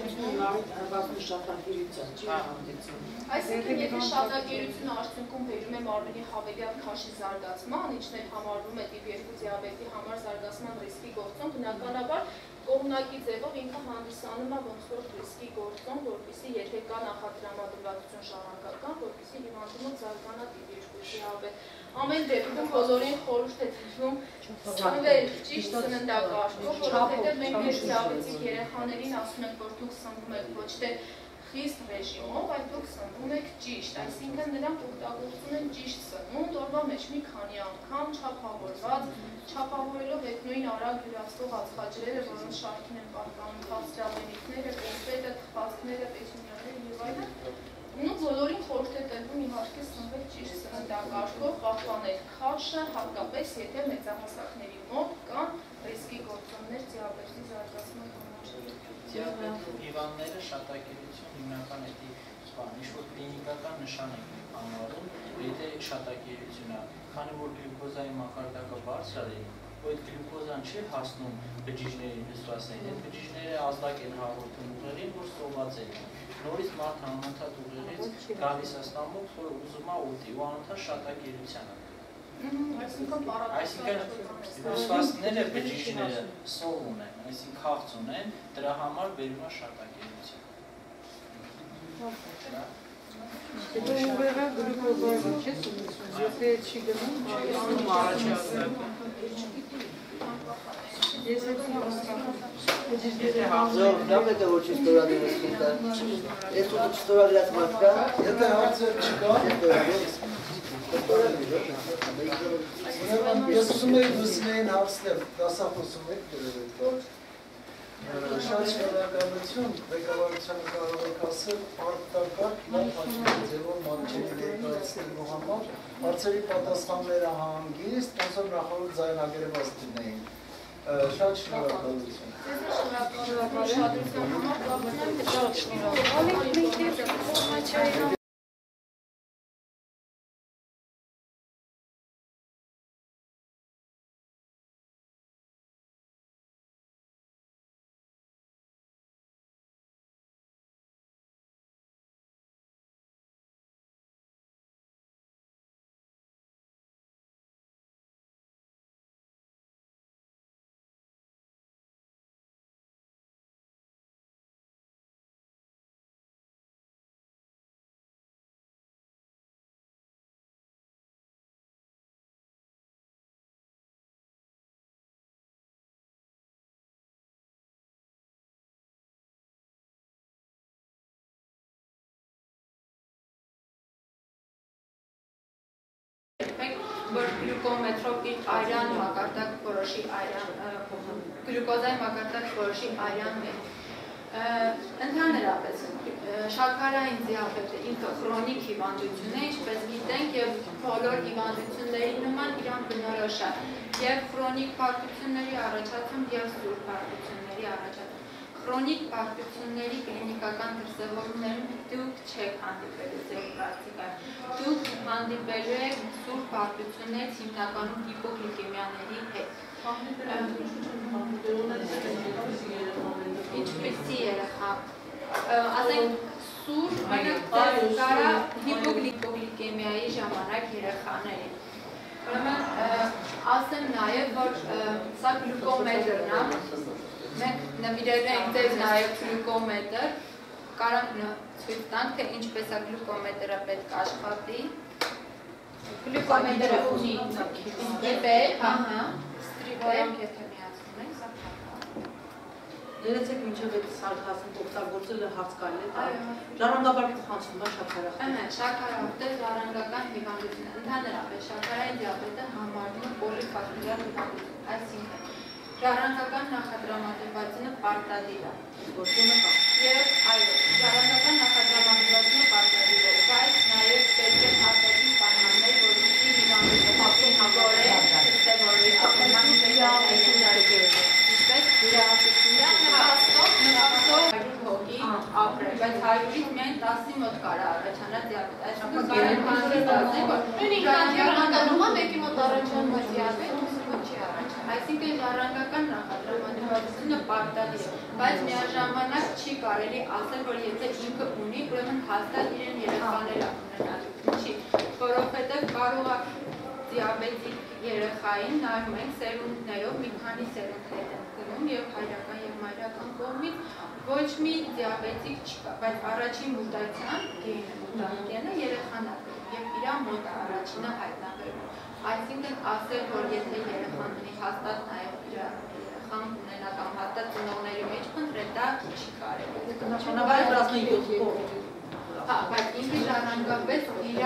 այսինքն եթե շատակերությունը արդյունքում բերում է մարմնի հավելյալ քաշի զարգացման, ինչն էլ համարվում է տիպ 2 դիաբետի համար զարգացման ռիսկի գործոն, բնականաբար կողմնակի ձևով ինքը հանդիսանում է ոնց որ ռիսկի գործոն, որպեսզի եթե կա նախադրամադրվածություն ժառանգական, որպեսզի հիվանդումը զարգանա տիպ 2 դիաբետ։ Ամեն դեպքում բոլորին խորհուրդ է տվում սնվել ճիշտ սննդակարգով, որովհետև մենք մեր դիաբետիկ երեխաներին ասում ենք, որ դուք սնվում եք ոչ թե խիստ ռեժիմով, այլ դուք սնվում եք ճիշտ, այսինքն նրանք օգտագործում են ճիշտ սնունդ, օրվա մեջ մի քանի անգամ չափավորված, չափավորելով այդ նույն արագ յուրացվող ածխաջրերը, որոնց շարքին են պատկանում քաղցրավենիքները, կոմպետը, թխվածքները, պեցունյաները եւ այլն, ու բոլորին խորհուրդ է տրվում իհարկե սնվել ճիշտ սննդակարգով, պահպանել քաշը, հատկապես եթե մեծահասակների մոտ կան ռիսկի գործոններ դիաբետի զարգացման համար։ Դիաբետի հիվանդները շատակերություն հիմնական է ինչ-որ կլինիկական նշան է համարում, եթե շատակերություն է, քանի որ գլյուկոզայի մակարդակը բարձր է, այդ գլյուկոզան չի հասնում բջիջների նստվածներին, այդ բջիջները ազդակ են հաղորդում ուղեղին, որ սոված են։ Նորից մարդը անընդհատ ուղեղից գալիս է ստամոքս, որ ուզում է ուտի ու անընդհատ շատակերության է։ Այսինքն նստվածքները բջիջները սով ունեն, այսինքն քաղց ունեն, դրա համար բերում է շատակերություն։ Եթե ուղեղը գլյուկոզայով չես ունեցում, եթե չի գնում, ես հետ Լավ է որ չի ստորագրել սպիտա։ Ես ու ստորագրած մարդկա, եթե հարցեր չկա, ես ուզում եի լուսինային հարցնել, դասախոսում եք դրել։ Շատ շնորհակալություն, ղեկավարությանը կարող եք ասել արտակարգ լավ հաշվի ձևով մատչելի ներկայացնելու համար, հարցերի պատասխանները հանգիստ, ոնց որ նախորդ ձայնագրված լինեին։ Շատ շնորհակալություն։ Ձեզ շնորհակալություն ուշադրության համար։ Որ գլյուկոմետրոպի արյան մակարդակ որոշի արյան գլյուկոզայի մակարդակ որոշի արյանն է։ Ընդհանրապես շաքարային դիաբետը ինքը քրոնիկ հիվանդություն է, ինչպես գիտենք, եւ բոլոր հիվանդությունների նման իրան բնորոշ է եւ քրոնիկ պարտությունների առաջացում եւ սուր պարտությունների առաջացում։ Քրոնիկ պարտությունների կլինիկական դրսևորումներում դուք չեք հանդիպելու ձեր պրակտիկայում։ Դուք հանդիպելու եք սուր պարտություններից հիմնականում հիպոգլիկեմիաների հետ։ Ինչպեսի երեխա, ասենք սուր կարա հիպոգլիկեմիայի ժամանակ երեխաների։ Ուրեմն ասեմ նաև, որ սա գլյուկոմետրն է, մենք նվիրել ենք ձեզ նաև գլյուկոմետր, կարանք ցույց տանք, թե ինչպես է գլյուկոմետրը պետք աշխատի։ Գլյուկոմետրը ունի ստիպել, ստիպել, եթե միացնում ենք, սա Ներեցեք մինչև այդ սարքասն օգտագործելը հարց կարելի է տալ։ Ժառանգաբար փոխանցվում է շաքարախտը։ Շաքարախտը ժառանգական հիվանդություն է։ Ընդհանրապես շաքարային դիաբետը համարվում է պոլիֆակտորիալ հիվանդություն, այսինքն ժառանգական նախադրամադրվածությունը պարտադիր է։ Գործումը կա։ Եվ այո, ժառանգական նախադրամադրվածությունը պարտադիր է, բայց նաև պետք է արտաքին պայմաններ, որոնցի հիվանդությունը դրսևորվի ապրել, բայց 100-ից միայն 10-ի մոտ կարա առաջանալ դիաբետ, այսինքն ժառանգական մեկի մոտ առաջանալ դիաբետ, ուսի մոտ չի առաջանալ, այսինքն ժառանգական նախադրամադրվածությունը պարտադիր է, բայց միաժամանակ չի կարելի ասել, որ եթե ինքը ունի, ուրեմն հաստատ իրեն երեխաներ ունենալու, ինչի, որովհետև կարող է դիաբետիկ երեխային նայում ենք սերունդներով մի քանի սերունդներ են գնում եւ հայրական եւ մայրական կողմից ոչ մի դիաբետիկ չկա, բայց առաջին մուտացիան գենը երեխան է եւ իր մոտ առաջինը հայտնաբերվում։ Այսինքն ասել, որ եթե երեխան ունի հաստատ նաեւ իր երեխան ունենա կամ հաստատ ծնողների մեջ փնտրել, դա չի կարելի։ Բնականաբար 17 կողմ։ Հա, բայց ինքը ժառանգապես իր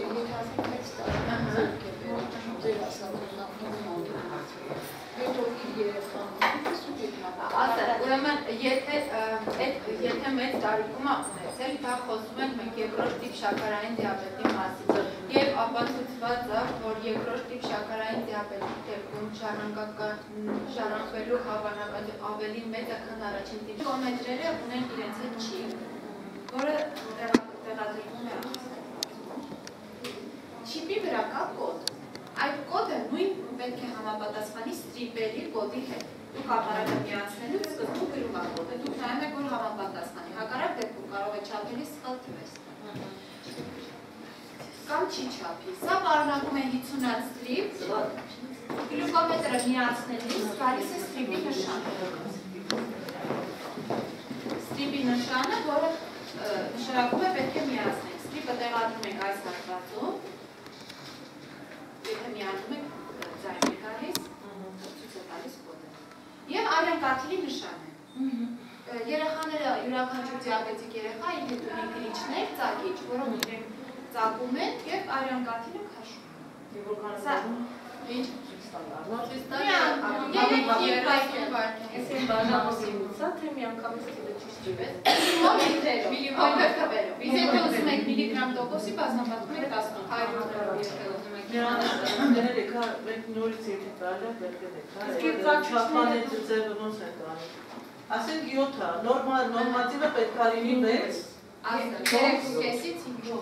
Ուրեմն, եթե մեծ տարիքում ունեցել, դա խոսում ենք մենք երկրորդ տիպ շաքարային դիաբետի մասին եւ ապացուցված է, որ երկրորդ տիպ շաքարային դիաբետի դեպքում ժառանգվելու հավանականությունը ավելի մեծ է, քան առաջին տիպ։ Գլյուկոմետրերը ունեն իրենց հետ չիպ, որը տեղադրվում է չիպի վրա կա կոդ։ Այդ կոդը նույն պետք է համապատասխանի ստրիպերի կոդի հետ։ Դուք ապարատը միացնելուց սկզբում գրում ա կոդը, դուք նայում եք, որ համապատասխանի, հակառակ դեպքում կարող է չափելի սխալ տվես։ Կամ չի չափի։ Սա պարունակում է 50-ած ստրիպ, գլյուկոմետրը միացնելուց գալիս է ստրիպի նշանը։ Ստրիպի նշանը, որը նշանակում է պետք է միացնենք։ Ստրիպը տեղադրում ենք այս հատվածում, եթե միանում եք ձայն է գալիս, ցույց է տալիս կոդը։ Եվ արյան կաթիլի նշան է։ Երեխաները յուրաքանչյուր դիաբետիկ երեխա իր հետ ունի գրիչներ, ծագիչ, որոնք իրենք ծագում են եւ արյան կաթիլը քաշում են։ Եվ որքան ինչ Այսին բաժանոսիմուցա, թե միանգամից տիպը ճիշտ չի պես։ Իսկ եթե ուզում եք միլիգրամ տոկոսի բազմապատում եք 10 Ասենք 7-ը, նորմատիվը պետք է լինի 6, 3.5-ից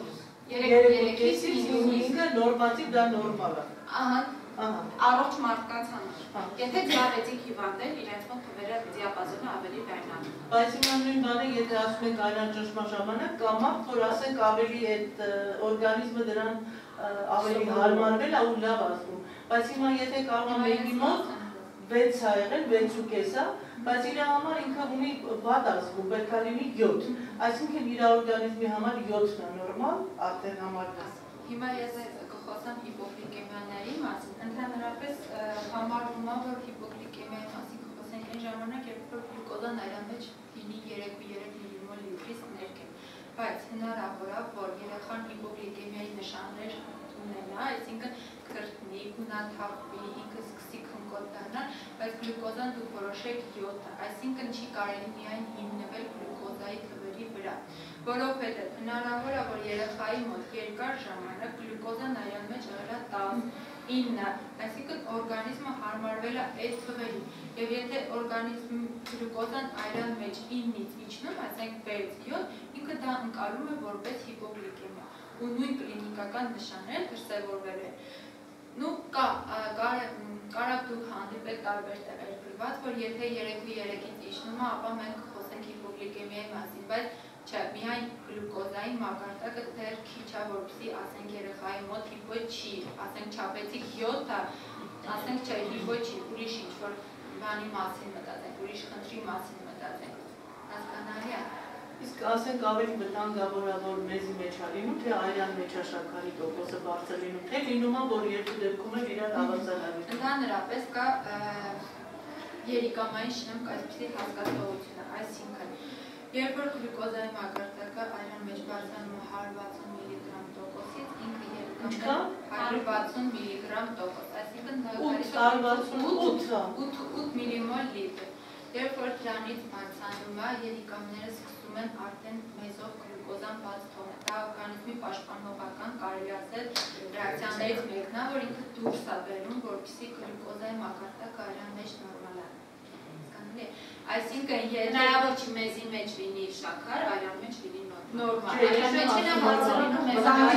5-ը նորմատիվ դա նորմալ է։ Առողջ մարդկանց համար։ Եթե դիաբետիկ հիվանդներ, իրենց մոտ թվերը դիապազոնը ավելի լայնան։ Բայց հիմա նույն բանը, եթե ասում եք այլան ճնշման ժամանակ, կամա, որ ասենք ավելի այդ օրգանիզմը դրան ավելի հարմարվել է ու լավ ասում։ Բայց հիմա եթե կարող է մեկի մոտ 6 է եղել, 6.5 է, բայց իր համար ինքը ունի վատ ասում, պետք է լինի 7։ Այսինքն իր օրգանիզմի համար 7-ն է նորմալ, արդեն համարվում։ Հիմա ես կխոսամ հիպոգլիկեմիաների մասին, ընդհանրապես համարվում է, որ հիպոգլիկեմիայի մասին կխոսենք այն ժամանակ, երբ որ գլյուկոզան այրան մեջ լինի 3.3 միլիմոլ լիտրից ներքև, բայց հնարավոր է, որ երեխան հիպոգլիկեմիայի նշաններ ունենա, այսինքն քրտնի, գունաթափվի, ինքը սկսի քնկոտ դառնալ, բայց գլյուկոզան դուք որոշեք 7-ը, այսինքն չի կարելի միայն հիմնվել գլյուկոզայի թվերի վրա, որովհետև հնարավոր է, որ երեխայի մոտ երկար ժամանակ գլյուկոզան այրան մեջ եղել է 10, 9, այսինքն օրգանիզմը հարմարվել է այդ թվերին, եւ եթե օրգանիզմի գլյուկոզան այրան մեջ 9-ից իջնում, ասենք 6-7, ինքը դա ընկալում է որպես հիպոգլիկեմիա, ու նույն կլինիկական նշաններ դրսևորվել են։ Նու կարակ դուք հանդիպեք տարբեր տեղեր գրված, որ եթե 3.3-ից իջնում է, ապա մենք խոսենք հիպոգլիկեմիայի մասին, բայց չէ, միայն գլյուկոզայի մակարդակը դեռ քիչ է, որպեսզի ասենք երեխայի մոտ հիպո չի, ասենք չափեցիք 7-ը, ասենք չէ, հիպո չի, ուրիշ ինչ-որ բանի մասին մտածենք, ուրիշ խնդրի մասին մտածենք, հասկանալի է։ Իսկ ասենք ավելի վտանգավոր է, որ մեզի մեջ է լինում, թե այրան մեջ է շաքարի տոկոսը բարձր լինում, թե լինում է, որ երկու դեպքում էլ իրար հավասարալի։ Ընդհանրապես կա երիկամային շնամք այսպիսի հասկացողությունը, այսինքն երբ որ գլյուկոզայի մակարդակը այրան մեջ բարձրանում է 160 միլիգրամ տոկոսից, ինքը երիկամը 160 միլիգրամ տոկոս, այսինքն 8 միլիմոլ լիտր։ Երբ որ դրանից բարձրանում է, երիկամները սկսում են արդեն մեզով գլյուկոզան բաց թողնել։ Դա օրգանիզմի պաշտպանողական կարելի ասել ռեակցիաներից մեկն է, որ ինքը դուրս է բերում, որպեսզի գլյուկոզայի մակարդակը այրան մեջ նորմալ է։ Այսինքն հնարավոր չի մեզի մեջ լինի շաքար, այրան մեջ լինի նորմալ։ Այրան մեջին է բարձր լինում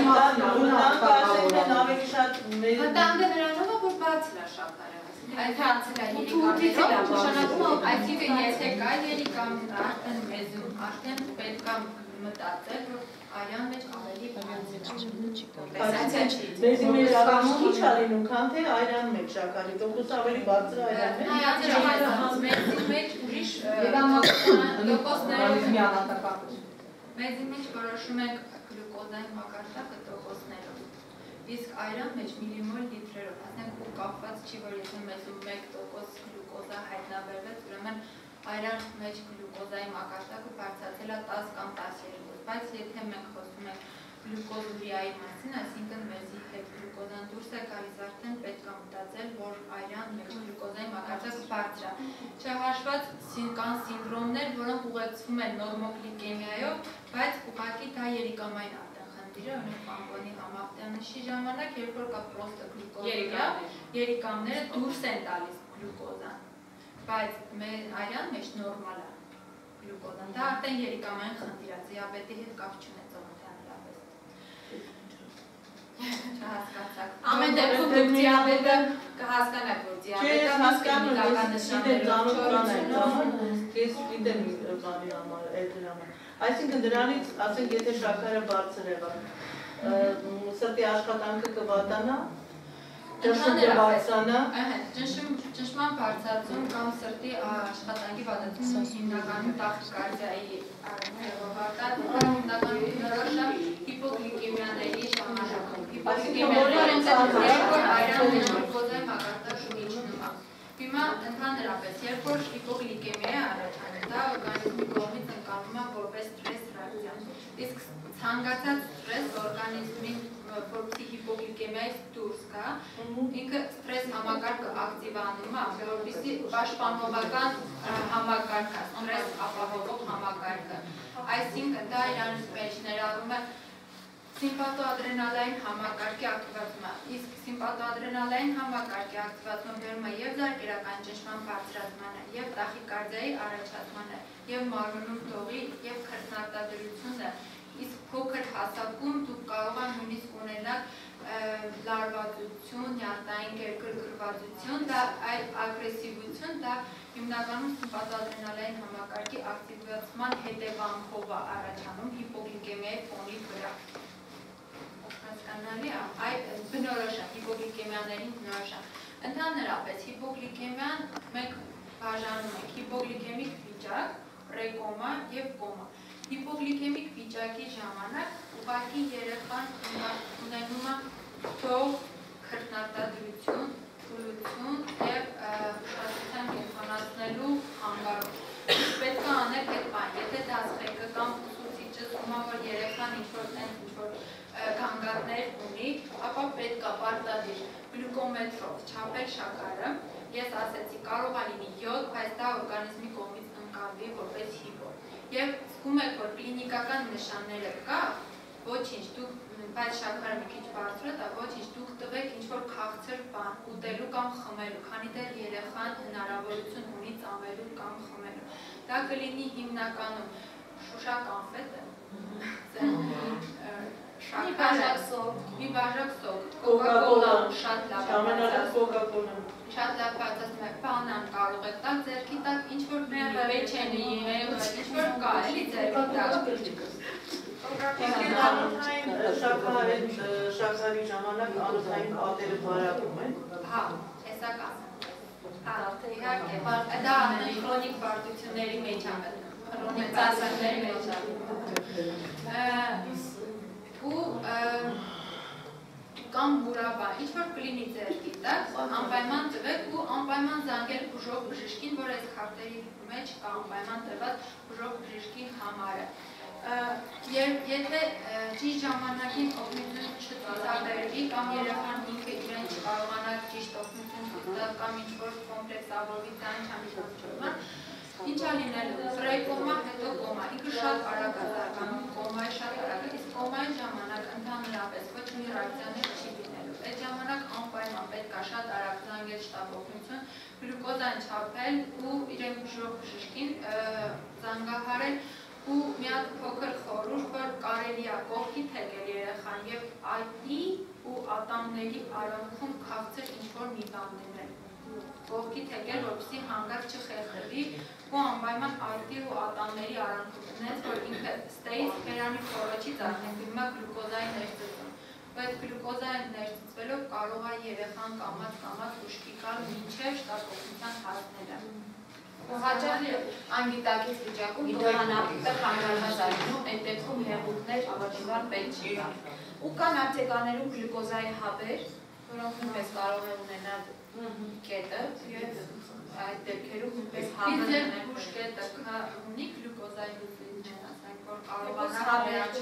վտանգը նրանով է, որ բարձր է շաքարը։ Այդ հացել է երիկամներով, նշանակում է, այսինքն եթե կա երիկամ արդեն մեզում, արդեն պետք է մտածել, որ այրան մեջ ավելի բարձր է։ Մեզի մեջ ավելի քիչ է լինում, քան թե այրան մեջ շաքարի տոկոսը ավելի բարձր է այրան մեջ։ Մեզի մեջ ուրիշ մեզի մեջ որոշում ենք գլյուկոզային մակարդակը տոկոսներով, իսկ այրան մեջ միլիմոլ լիտրերով, ասենք ու կապված չի, որ եթե մեզում 1% գլյուկոզա հայտնաբերվեց, ուրեմն այրան մեջ գլյուկոզայի մակարդակը բարձրացել է 10 կամ 12, բայց եթե մենք խոսում ենք գլյուկոզուրիայի մասին, այսինքն մեզի հետ գլյուկոզան դուրս է գալիս, արդեն պետք է մտածել, որ այրան մեջ գլյուկոզայի մակարդակը բարձր է։ Չհաշված կան սինդրոմներ, որոնք ուղեկցվում են նորմոգլիկեմիայով, բայց ուղղակի դա երիկամային արդեն խնդիր է, օրինակ պամպոնի համախտանշի ժամանակ, երբ որ կա պրոստոգլյուկոզա, երիկամները դուրս են տալիս գլյուկոզան, բայց այրան մեջ նորմալ է գլյուկոզան, դա արդեն երիկամային խնդիր է, դիաբետի հետ կապ չունեցող ընդհանրապես։ Չհասկացաք։ Ամեն դեպքում դուք դիաբետը կհասկանաք, որ դիաբետը կլինիկական նշաններով Ես գիտեմ բանի համար, այսինքն դրանից, ասենք եթե շաքարը բարձր եղա, սրտի աշխատանքը կվատանա, ճնշումը կբարձրանա։ Ճնշման բարձրացում կամ սրտի աշխատանքի վատացումը հիմնականում տախիկարդիայի հիմնականում հիպոգլիկեմիաների ժամանակում։ Հիմա ընդհանրապես, երբ որ հիպոգլիկեմիա առաջանում, դա օրգանիզմի կողմից ընկալվում է որպես ստրես ռեակցիա։ Իսկ ցանկացած ստրես օրգանիզմին որպեսզի հիպոգլիկեմիայից դուրս գա, ինքը ստրես համակարգը ակտիվանում է, որպեսզի պաշտպանողական համակարգը, ստրես ապահովող համակարգը։ Այսինքն դա իրան մեջ ներառում է սիմպաթոադրենալային համակարգի ակտիվացումը, իսկ սիմպաթոադրենալային համակարգի ակտիվացումը բերում է և զարկերական ճնշման բարձրացմանը, և տախիկարդիայի առաջացմանը, և մարմնում դողի և քրտնարտադրությունը, իսկ փոքր հասակում դուք կարող եք նույնիսկ ունենալ լարվածություն, նյարդային գրգռվածություն, դա այդ ագրեսիվություն, դա հիմնականում սիմպաթոադրենալային համակարգի ակտիվացման հետևանքով է առաջանում հիպոգլիկեմիայի ֆոնի վրա։ Հասկանալի է, այդ բնորոշ է, հիպոգլիկեմիաներին բնորոշ է։ Ընդհանրապես, հիպոգլիկեմիան մենք բաժանում ենք հիպոգլիկեմիկ վիճակ, պրեկոմա և կոմա։ Հիպոգլիկեմիկ վիճակի ժամանակ ուղղակի երեխան ունենում է թող, քրտնարտադրություն, թուլություն և ուշադրության կենտրոնացնելու խանգարում։ Պետք է անել այդ բան, եթե դասղեկը կամ ուսուցիչը զգում է, որ երեխան ինչ-որ գանգատներ ունի, ապա պետք է պարտադիր գլյուկոմետրով չափել շաքարը, ես ասեցի կարող է լինի 7, բայց դա օրգանիզմի կողմից ընկալվի որպես հիպո։ Եվ զգում եք, որ կլինիկական նշանները կա, ոչինչ, բայց շաքարը մի քիչ բարձր է, ոչինչ, դուք տվեք ինչ-որ քաղցր բան ուտելու կամ խմելու, քանի դեռ երեխան հնարավորություն ունի ծամելու կամ խմելու։ Դա կլինի հիմնականում շուշա կանֆետը, մի բաժակ սոկ, կոկա-կոլան շատ լավ բացասում է, բանան կարող եք տալ, ձերքի տակ ինչ-որ պեչենի, ինչ-որ կա, էլի ձերքի տակ։ Շաքարի ժամանակ անոթային պատերը բարակում են։ Հա, հեսա կասեմ։ Իհարկե, դա քրոնիկ բարդությունների մեջ է մտնում, քրոնիկ ծասակների մեջ է։ Ու կամ բուրաբա, ինչ-որ կլինի ձերքի տակ, անպայման տվեք ու անպայման զանգել բուժող բժիշկին, որ այս քարտերի մեջ կա անպայման տրված բուժող բժիշկի համարը։ Եթե ճիշտ ժամանակին օգնություն չծրագրվի կամ երեխան ինքը իրեն չկարողանա ճիշտ օգնություն տալ կամ ինչ-որ կոմպլեքսավորվի ցանցամիջոցը, ինչ է լինելու, պրեկոմա, հետո կոմա, ինքը շատ արագ է զարգանում, կոմայի շատ արագ է, իսկ կոմայի ժամանակ ընդհանրապես ոչ մի ռեակցիաներ չի լինելու։ Այդ ժամանակ անպայման պետք է շատ արագ զանգել շտապ օգնություն, գլյուկոզան չափել ու իրեն բուժող բժիշկին զանգահարել ու մի հատ փոքր խորհուրդ, որ կարելի է կողքի թեքել երեխան եւ այդի ու ատամների արանքում քաղցր ինչ-որ մի բան դնել։ Կողքի թեքել, որպեսզի հանգած չխեղդվի ու անպայման այդի ու ատամների արանքում դնեց, որ ինքը ստեից բերանի խորոչից արդեն գնում է գլյուկոզայի ներծծում։ Բայց գլյուկոզայի ներծծվելով կարող է երեխան կամաց ուշքի գալ մինչև շտապ օգնության հասնելը։ Հաճախ անգիտակից վիճակում դորանապիտը խանգարված արնում, այդ դեպքում հեղուկներ ավարտիվար պետք չի գան։ Ու կան ապտեկաներում գլյուկոզայի հաբեր, որոնք նույնպես կարող է ունենալ կետը և այդ դեպքերում նույնպես հաբեր ունեն ուշ կետը ունի գլյուկոզայի լուծիչներ, ասենք, որ կարողանա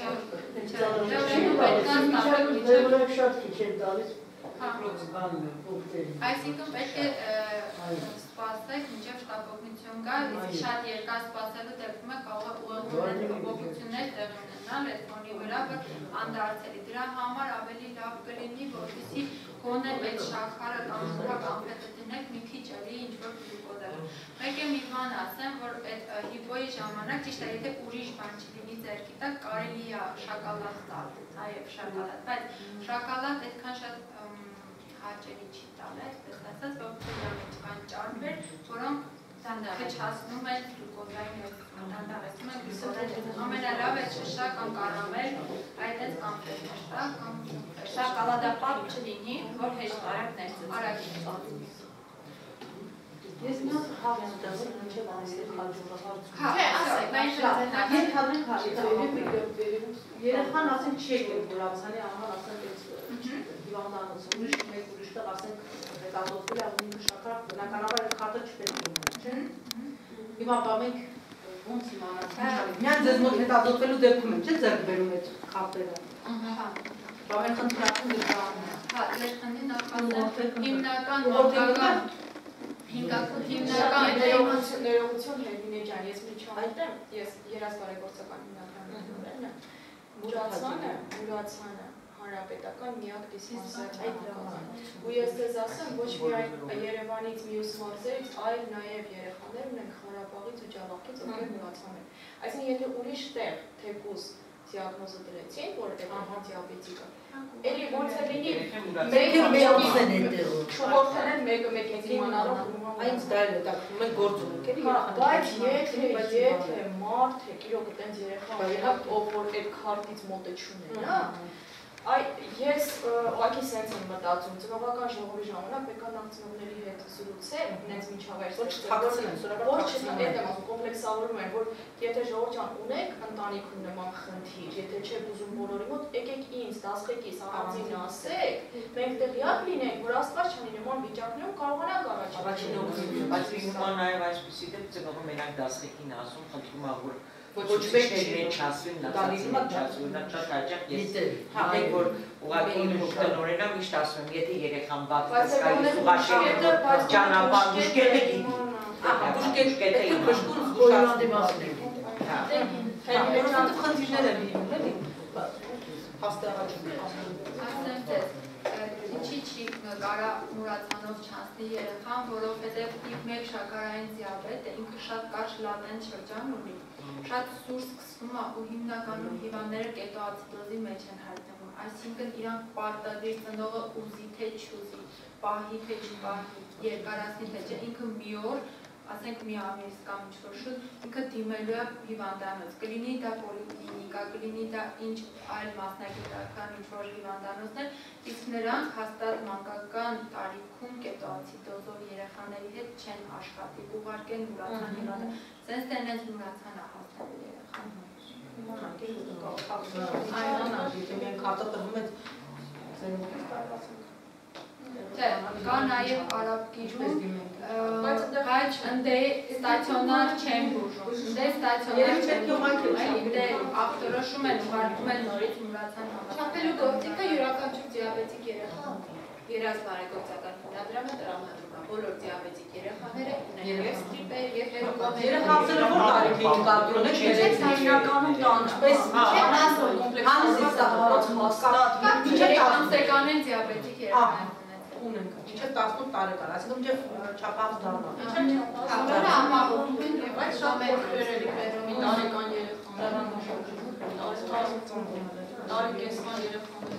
Այսինքն պետք է սպասեք մինչև շտապ օգնություն գա, իսկ շատ երկար սպասելու դեպքում է կարող ուղղություններ տեղի ունենալ այդ ֆոնի վրա, որ անդարձելի։ Դրա համար ավելի լավ կլինի, որպեսզի գոնե այդ շաքարը կամ շուկա կանֆետը դնեք մի քիչ էլի ինչ-որ գլյուկոզը։ Մեկ է մի բան ասեմ, որ այդ հիպոյի ժամանակ ճիշտ է, եթե ուրիշ բան չլինի ձեռքի տակ, կարելի է շոկոլադ տալ, այո, շոկոլադ, բայց շոկոլադ այդքան շատ հաճելի չի տալ, այսպես ասած, որ դրա մեջ կան ճարպեր, որոնք փչացնում են գլյուկոզային ներծծումը, դանդաղեցնում են գլյուկոզային, ամենալավ է շշա կամ կարամել, այդպես կանֆետներ տա, կամ շոկոլադապատ չլինի, որ հեշտ արագ ներծծում։ Ես մի հատ խաղ եմ դասել, մինչև անստեղ խաջողահարցում։ Չէ, ասեք, ենթադրենք հարցը, երեխան ասենք չի եկել բուրացանի, ահա ասենք հիվանդանոցը, մեկ ուրիշ տեղ ասենք հետազոտվել է ունի շաքար, բնականաբար այդ քարտը չպետք է ունի, չէ՞։ Հիմա բա մենք ոնց իմանանք, միայն ձեզ մոտ հետազոտվելու դեպքում են, չէ՞ ձեռք բերում այդ քարտերը։ Բավական խնդրական գրառում է։ Հա, լեզվանի նախասեմ հիմնական ներողություն Հերմինե ջան, ես մի չհայտեմ, ես երազ բարեգործական հիմնադրամի տնօրենն եմ, Մուրացանը հանրապետական միակ դիսպանսեր ու ես ձեզ ասեմ, ոչ միայն Երևանից մյուս մարզերից, այլ նաև երեխաներ ունենք Ղարաբաղից ու Ջավախից, ովքեր մուրացան են։ Այսինքն, եթե ուրիշ տեղ թեկուզ դիագնոզը դրեցին, որովհետև ահա դիաբետիկը, էլի ոնց է լինի, շուղորդել են մեկը մեկից իմանալով Այնց դա էլ է, մենք գործ ունենք էլի բայց եթե մարդ է, իրոք այտենց երեխա ունենակ, ով որ այդ քարտից մոտը չունենա, ես ուղղակի սենց եմ մտածում, ծնողական ժողովի ժամանակ պետք է նախ ծնողների հետ զրուցել, նենց միջավայր ոչ չթաքցնեն, ոչ չթաքցնեն, կոմպլեքսավորում են, որ եթե ժողով ջան ունեք ընտանիքում նման խնդիր, եթե չեք ուզում բոլորի մոտ, եկեք ինձ, դասղեկիս, առանձին ասեք, մենք տեղյակ լինենք, որ Աստված չանի նման վիճակներում կարողանանք առաջին օգնություն։ Բայց հիմա նաև այսպեսի դեպք ծնողը մենակ դասղեկին ասում, խնդրում է, որ ոչ մեկ չասվին, նա շատ հաճախ ես հատենք, որ ուղղակի տնօրենը միշտ ասում եմ, եթե երեխան բաց կայիս ուղաշել է, որ ճանապարհ բուժկետը գիտի։ Բուժկետը բժշկուն զգուշացնում է։ Որովհետև խնդիրներ են լինում, էլի, հաստեղաճումներ։ Ասեմ ձեզ, ինչի չի կարա մուրացանով չանցնի երեխան, որովհետև իր մեկ շաքարային դիաբետ է, ինքը շատ կարճ լատեն շրջան ունի, շատ սուր սկսվում է ու հիմնականում հիվանդները կետոացիդոզի մեջ են հայտնվում, այսինքն իրանք պարտադիր ծնողը ուզի թե չուզի, պահի թե չպահի, երկարացնի թե չէ, ինքը մի օր ասենք մի ամիս կամ ինչ-որ շուտ, ինքը դիմելու է հիվանդանոց, կլինի դա պոլիկլինիկա, կլինի դա ինչ այլ մասնագիտական ինչ-որ հիվանդանոցներ, իսկ նրանք հաստատ մանկական տարիքում կետոացիդոզով երեխաների հետ չեն աշխատի, ուղարկեն մուրացան հիվանդը, սենց տենենց մուրացան ահաստատել երեխան։ Մենք հատատրվում ենք Չէ, կա նաև արաբկիրում, բայց ընդե ստացիոնար չեն բուժում, ընդե ստացիոնար չեն բուժում, ընդե ախտորոշում են, ուղարկում են նորից մուրացան համար։ Չափելու գործիքը յուրաքանչյուր դիաբետիկ երեխա երազ բարեգործական հիմնադրամը տրամադրում է բոլոր դիաբետիկ երեխաները ունեն և ստրիպեր, և հերոկոներ։ Երեխաները որ տարիքի կադրում եք, ես հիմնականում տան, ինչպես անսեկան են դիաբետիկ երեխաներ ունենք, ինչև 18 տարեկան, այսինքն մինչև չափահաս դառնա։ Համարը ամառում են և այդ շատ փոքրերի մի տարեկան երեխաներ, տարեկեսման երեխաներ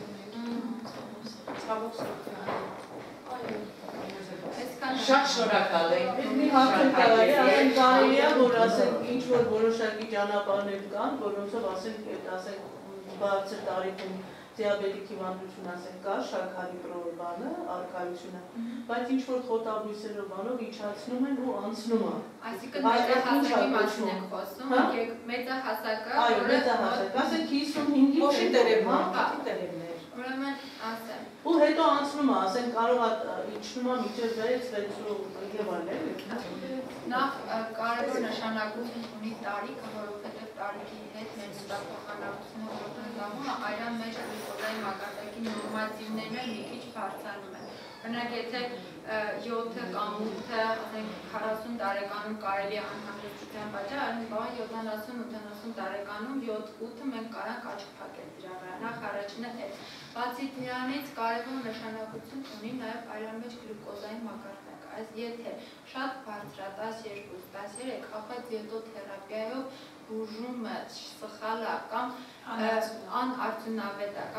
Շատ շնորհակալ եմ։ Մի հարցը կարելի է, կարելի է, որ ասենք ինչ-որ որոշակի ճանապարհներ կան, որոնցով ասենք բարձր տարիքում դիաբետիկ հիվանդություն ասենք կա, շաքարի բանը, արկայությունը, բայց ինչ-որ խոտաբույսերով բանով իջացնում են ու անցնում է։ Այսինքն մեծահասակի մասին ենք խոսում, մեծահասակը, այո, մեծահասակ, ասենք 55-ի Փոշի տերևներ։ Ուրեմն ասեմ։ Ու հետո անցնում է, ասենք կարող է իջնում է մինչև 6 եւ այլն։ Նախ կարևոր նշանակություն ունի տարիքը, որովհետև տարիքի հետ մեր ստափոխանակությունը որոնց այրան մեջ գլյուկոզայի մակարդակի նորմատիվները մի քիչ բարձրանում են։ Օրինակ, եթե 7 կամ 8, ասենք 40 տարեկանում կարելի է անհանգստության պատճառ, այն բան 70-80 տարեկանում 7-8-ը մենք կարանք աչք փակել դրա վրա։ Նախ առաջինը է։ Բացի դրանից կարևոր նշանակություն ունի նաև այրան մեջ գլյուկոզայի մակարդակը։ Այս եթե շատ բարձր է 12-13, ապա դիետոթերապիայով բուժումը սխալ է կամ անարդյունավետ է,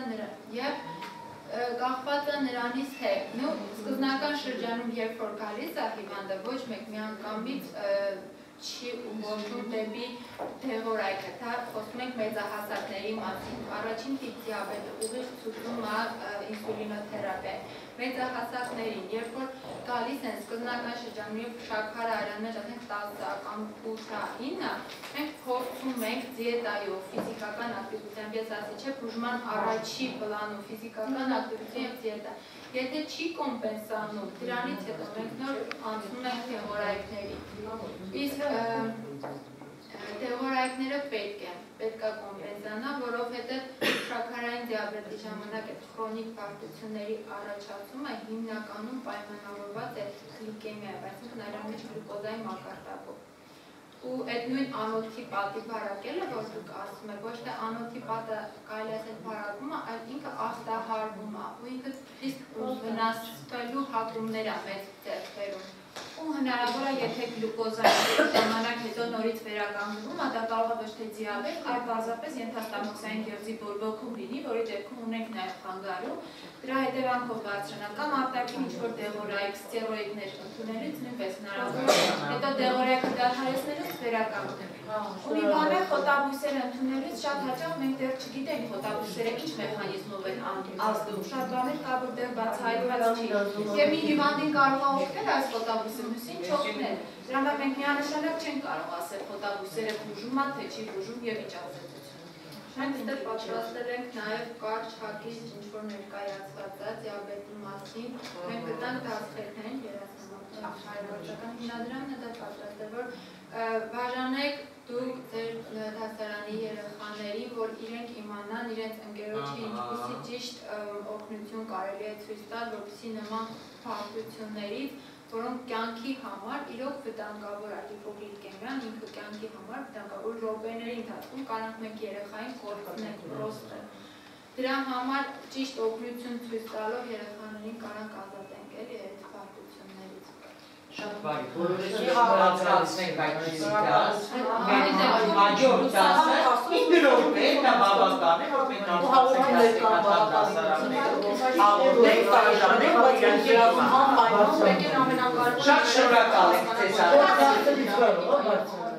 կախված է նրանից թե սկզբնական շրջանում երբ որ գալիս է հիվանդը ոչ մեկ միանգամից չի ուղղորդում դեպի դեղորայքը, դա խոսում ենք մեծահասակների մասին, առաջին տիպ դիաբետը ուղիղ ցուցում է ինսուլինոթերապիայի, մեծահասակներին, երբ որ գալիս են սկզբնական շրջանում և շաքարը այրան մեջ ասենք 10 կամ 8-9, մենք փորձում ենք դիետայով, ֆիզիկական ակտիվությամբ, ես ասի չէ, բուժման առաջի պլանում ֆիզիկական ակտիվություն և դիետա, եթե չի կոմպենսանում, դրանից հետո մենք նոր անցնում ենք դեղորայքների, իսկ դեղորայքները պետք են պետք է կոմպենսանա, որովհետև շաքարային դիաբետի ժամանակ այդ քրոնիկ բարդությունների առաջացումը հիմնականում պայմանավորված է գլիկեմիայով, այսինքն նրա մեջ գլյուկոզայի մակարդակով։ Ու այդ նույն անոթի պատի բարակելը, որ դուք ասում եք, ոչ թե անոթի պատը կարելի ասել բարակում է, այլ ինքը ախտահարվում է, ու ինքը իսկ վնասվելու հակումներ է մեծ ձեռքերում։ Ու հնարավոր է, եթե գլյուկոզայի ժամանակ հետո նորից վերականգնվում է, դա կարող է ոչ թե դիաբետ, այլ պարզապես ենթաստամոքսային գեղձի բորբոքում լինի, որի դեպքում ունենք նաև խանգարում, դրա հետևանքով բարձրանա կամ արտաքին ինչ-որ դեղորայք, ստերոիդներ ընդունելուց նույնպես հնարավոր է, հետո դեղորայքը դադարեցնելուց վերականգնել։ Ու մի բան է, խոտաբույսերը ընդունելուց շատ հաճախ մենք դեռ չգիտենք խոտաբույսերը ինչ մեխանիզմով են ազդում, շատ բաներ կա, որ դեռ բացահայտված չի։ Եվ մի հիվանդին կարող է օգնել այս խոտաբույսը, մյուսին չօգնել։ Դրա համար մենք միանշանակ չենք կարող ասել խոտաբույսերը բուժում է, թե չի բուժում եւ ինչ ազդեցություն։ Մենք այստեղ պատրաստել ենք նաեւ կարճ հակից ինչ-որ ներկայացված է դիաբետի մասին։ Մենք գտանք դասերներին երաժշտական հիմնադրամն է դա պատրաստել, որ բաժանեք դուք ձեր դասարանի երեխաներին, որ իրենք իմանան իրենց ընկերոջի ինչպիսի ճիշտ օգնություն կարելի է ցույց տալ, որպեսզի նման բարդություններից, որոնք կյանքի համար իրոք վտանգավոր է, հիպոգլիկեմիան ինքը կյանքի համար վտանգավոր րոպեների ընթացքում կարող մենք երեխային կորցնել պրոստը։ Դրա համար ճիշտ օգնություն ցույց տալով երեխաներին կարող ազատենք էլի այդ բարդություններից։ Շատ բարի, որովհետև հարցրացնենք այդ ֆիզիկաս, մենք հաջորդ դասը 5 րոպե դա բավական է, որ մենք անցնենք դասարաններով, աղորդենք, բաժանենք, որ իրենց անպայման ամենակարևորը շատ շնորհակալ ենք ձեզ։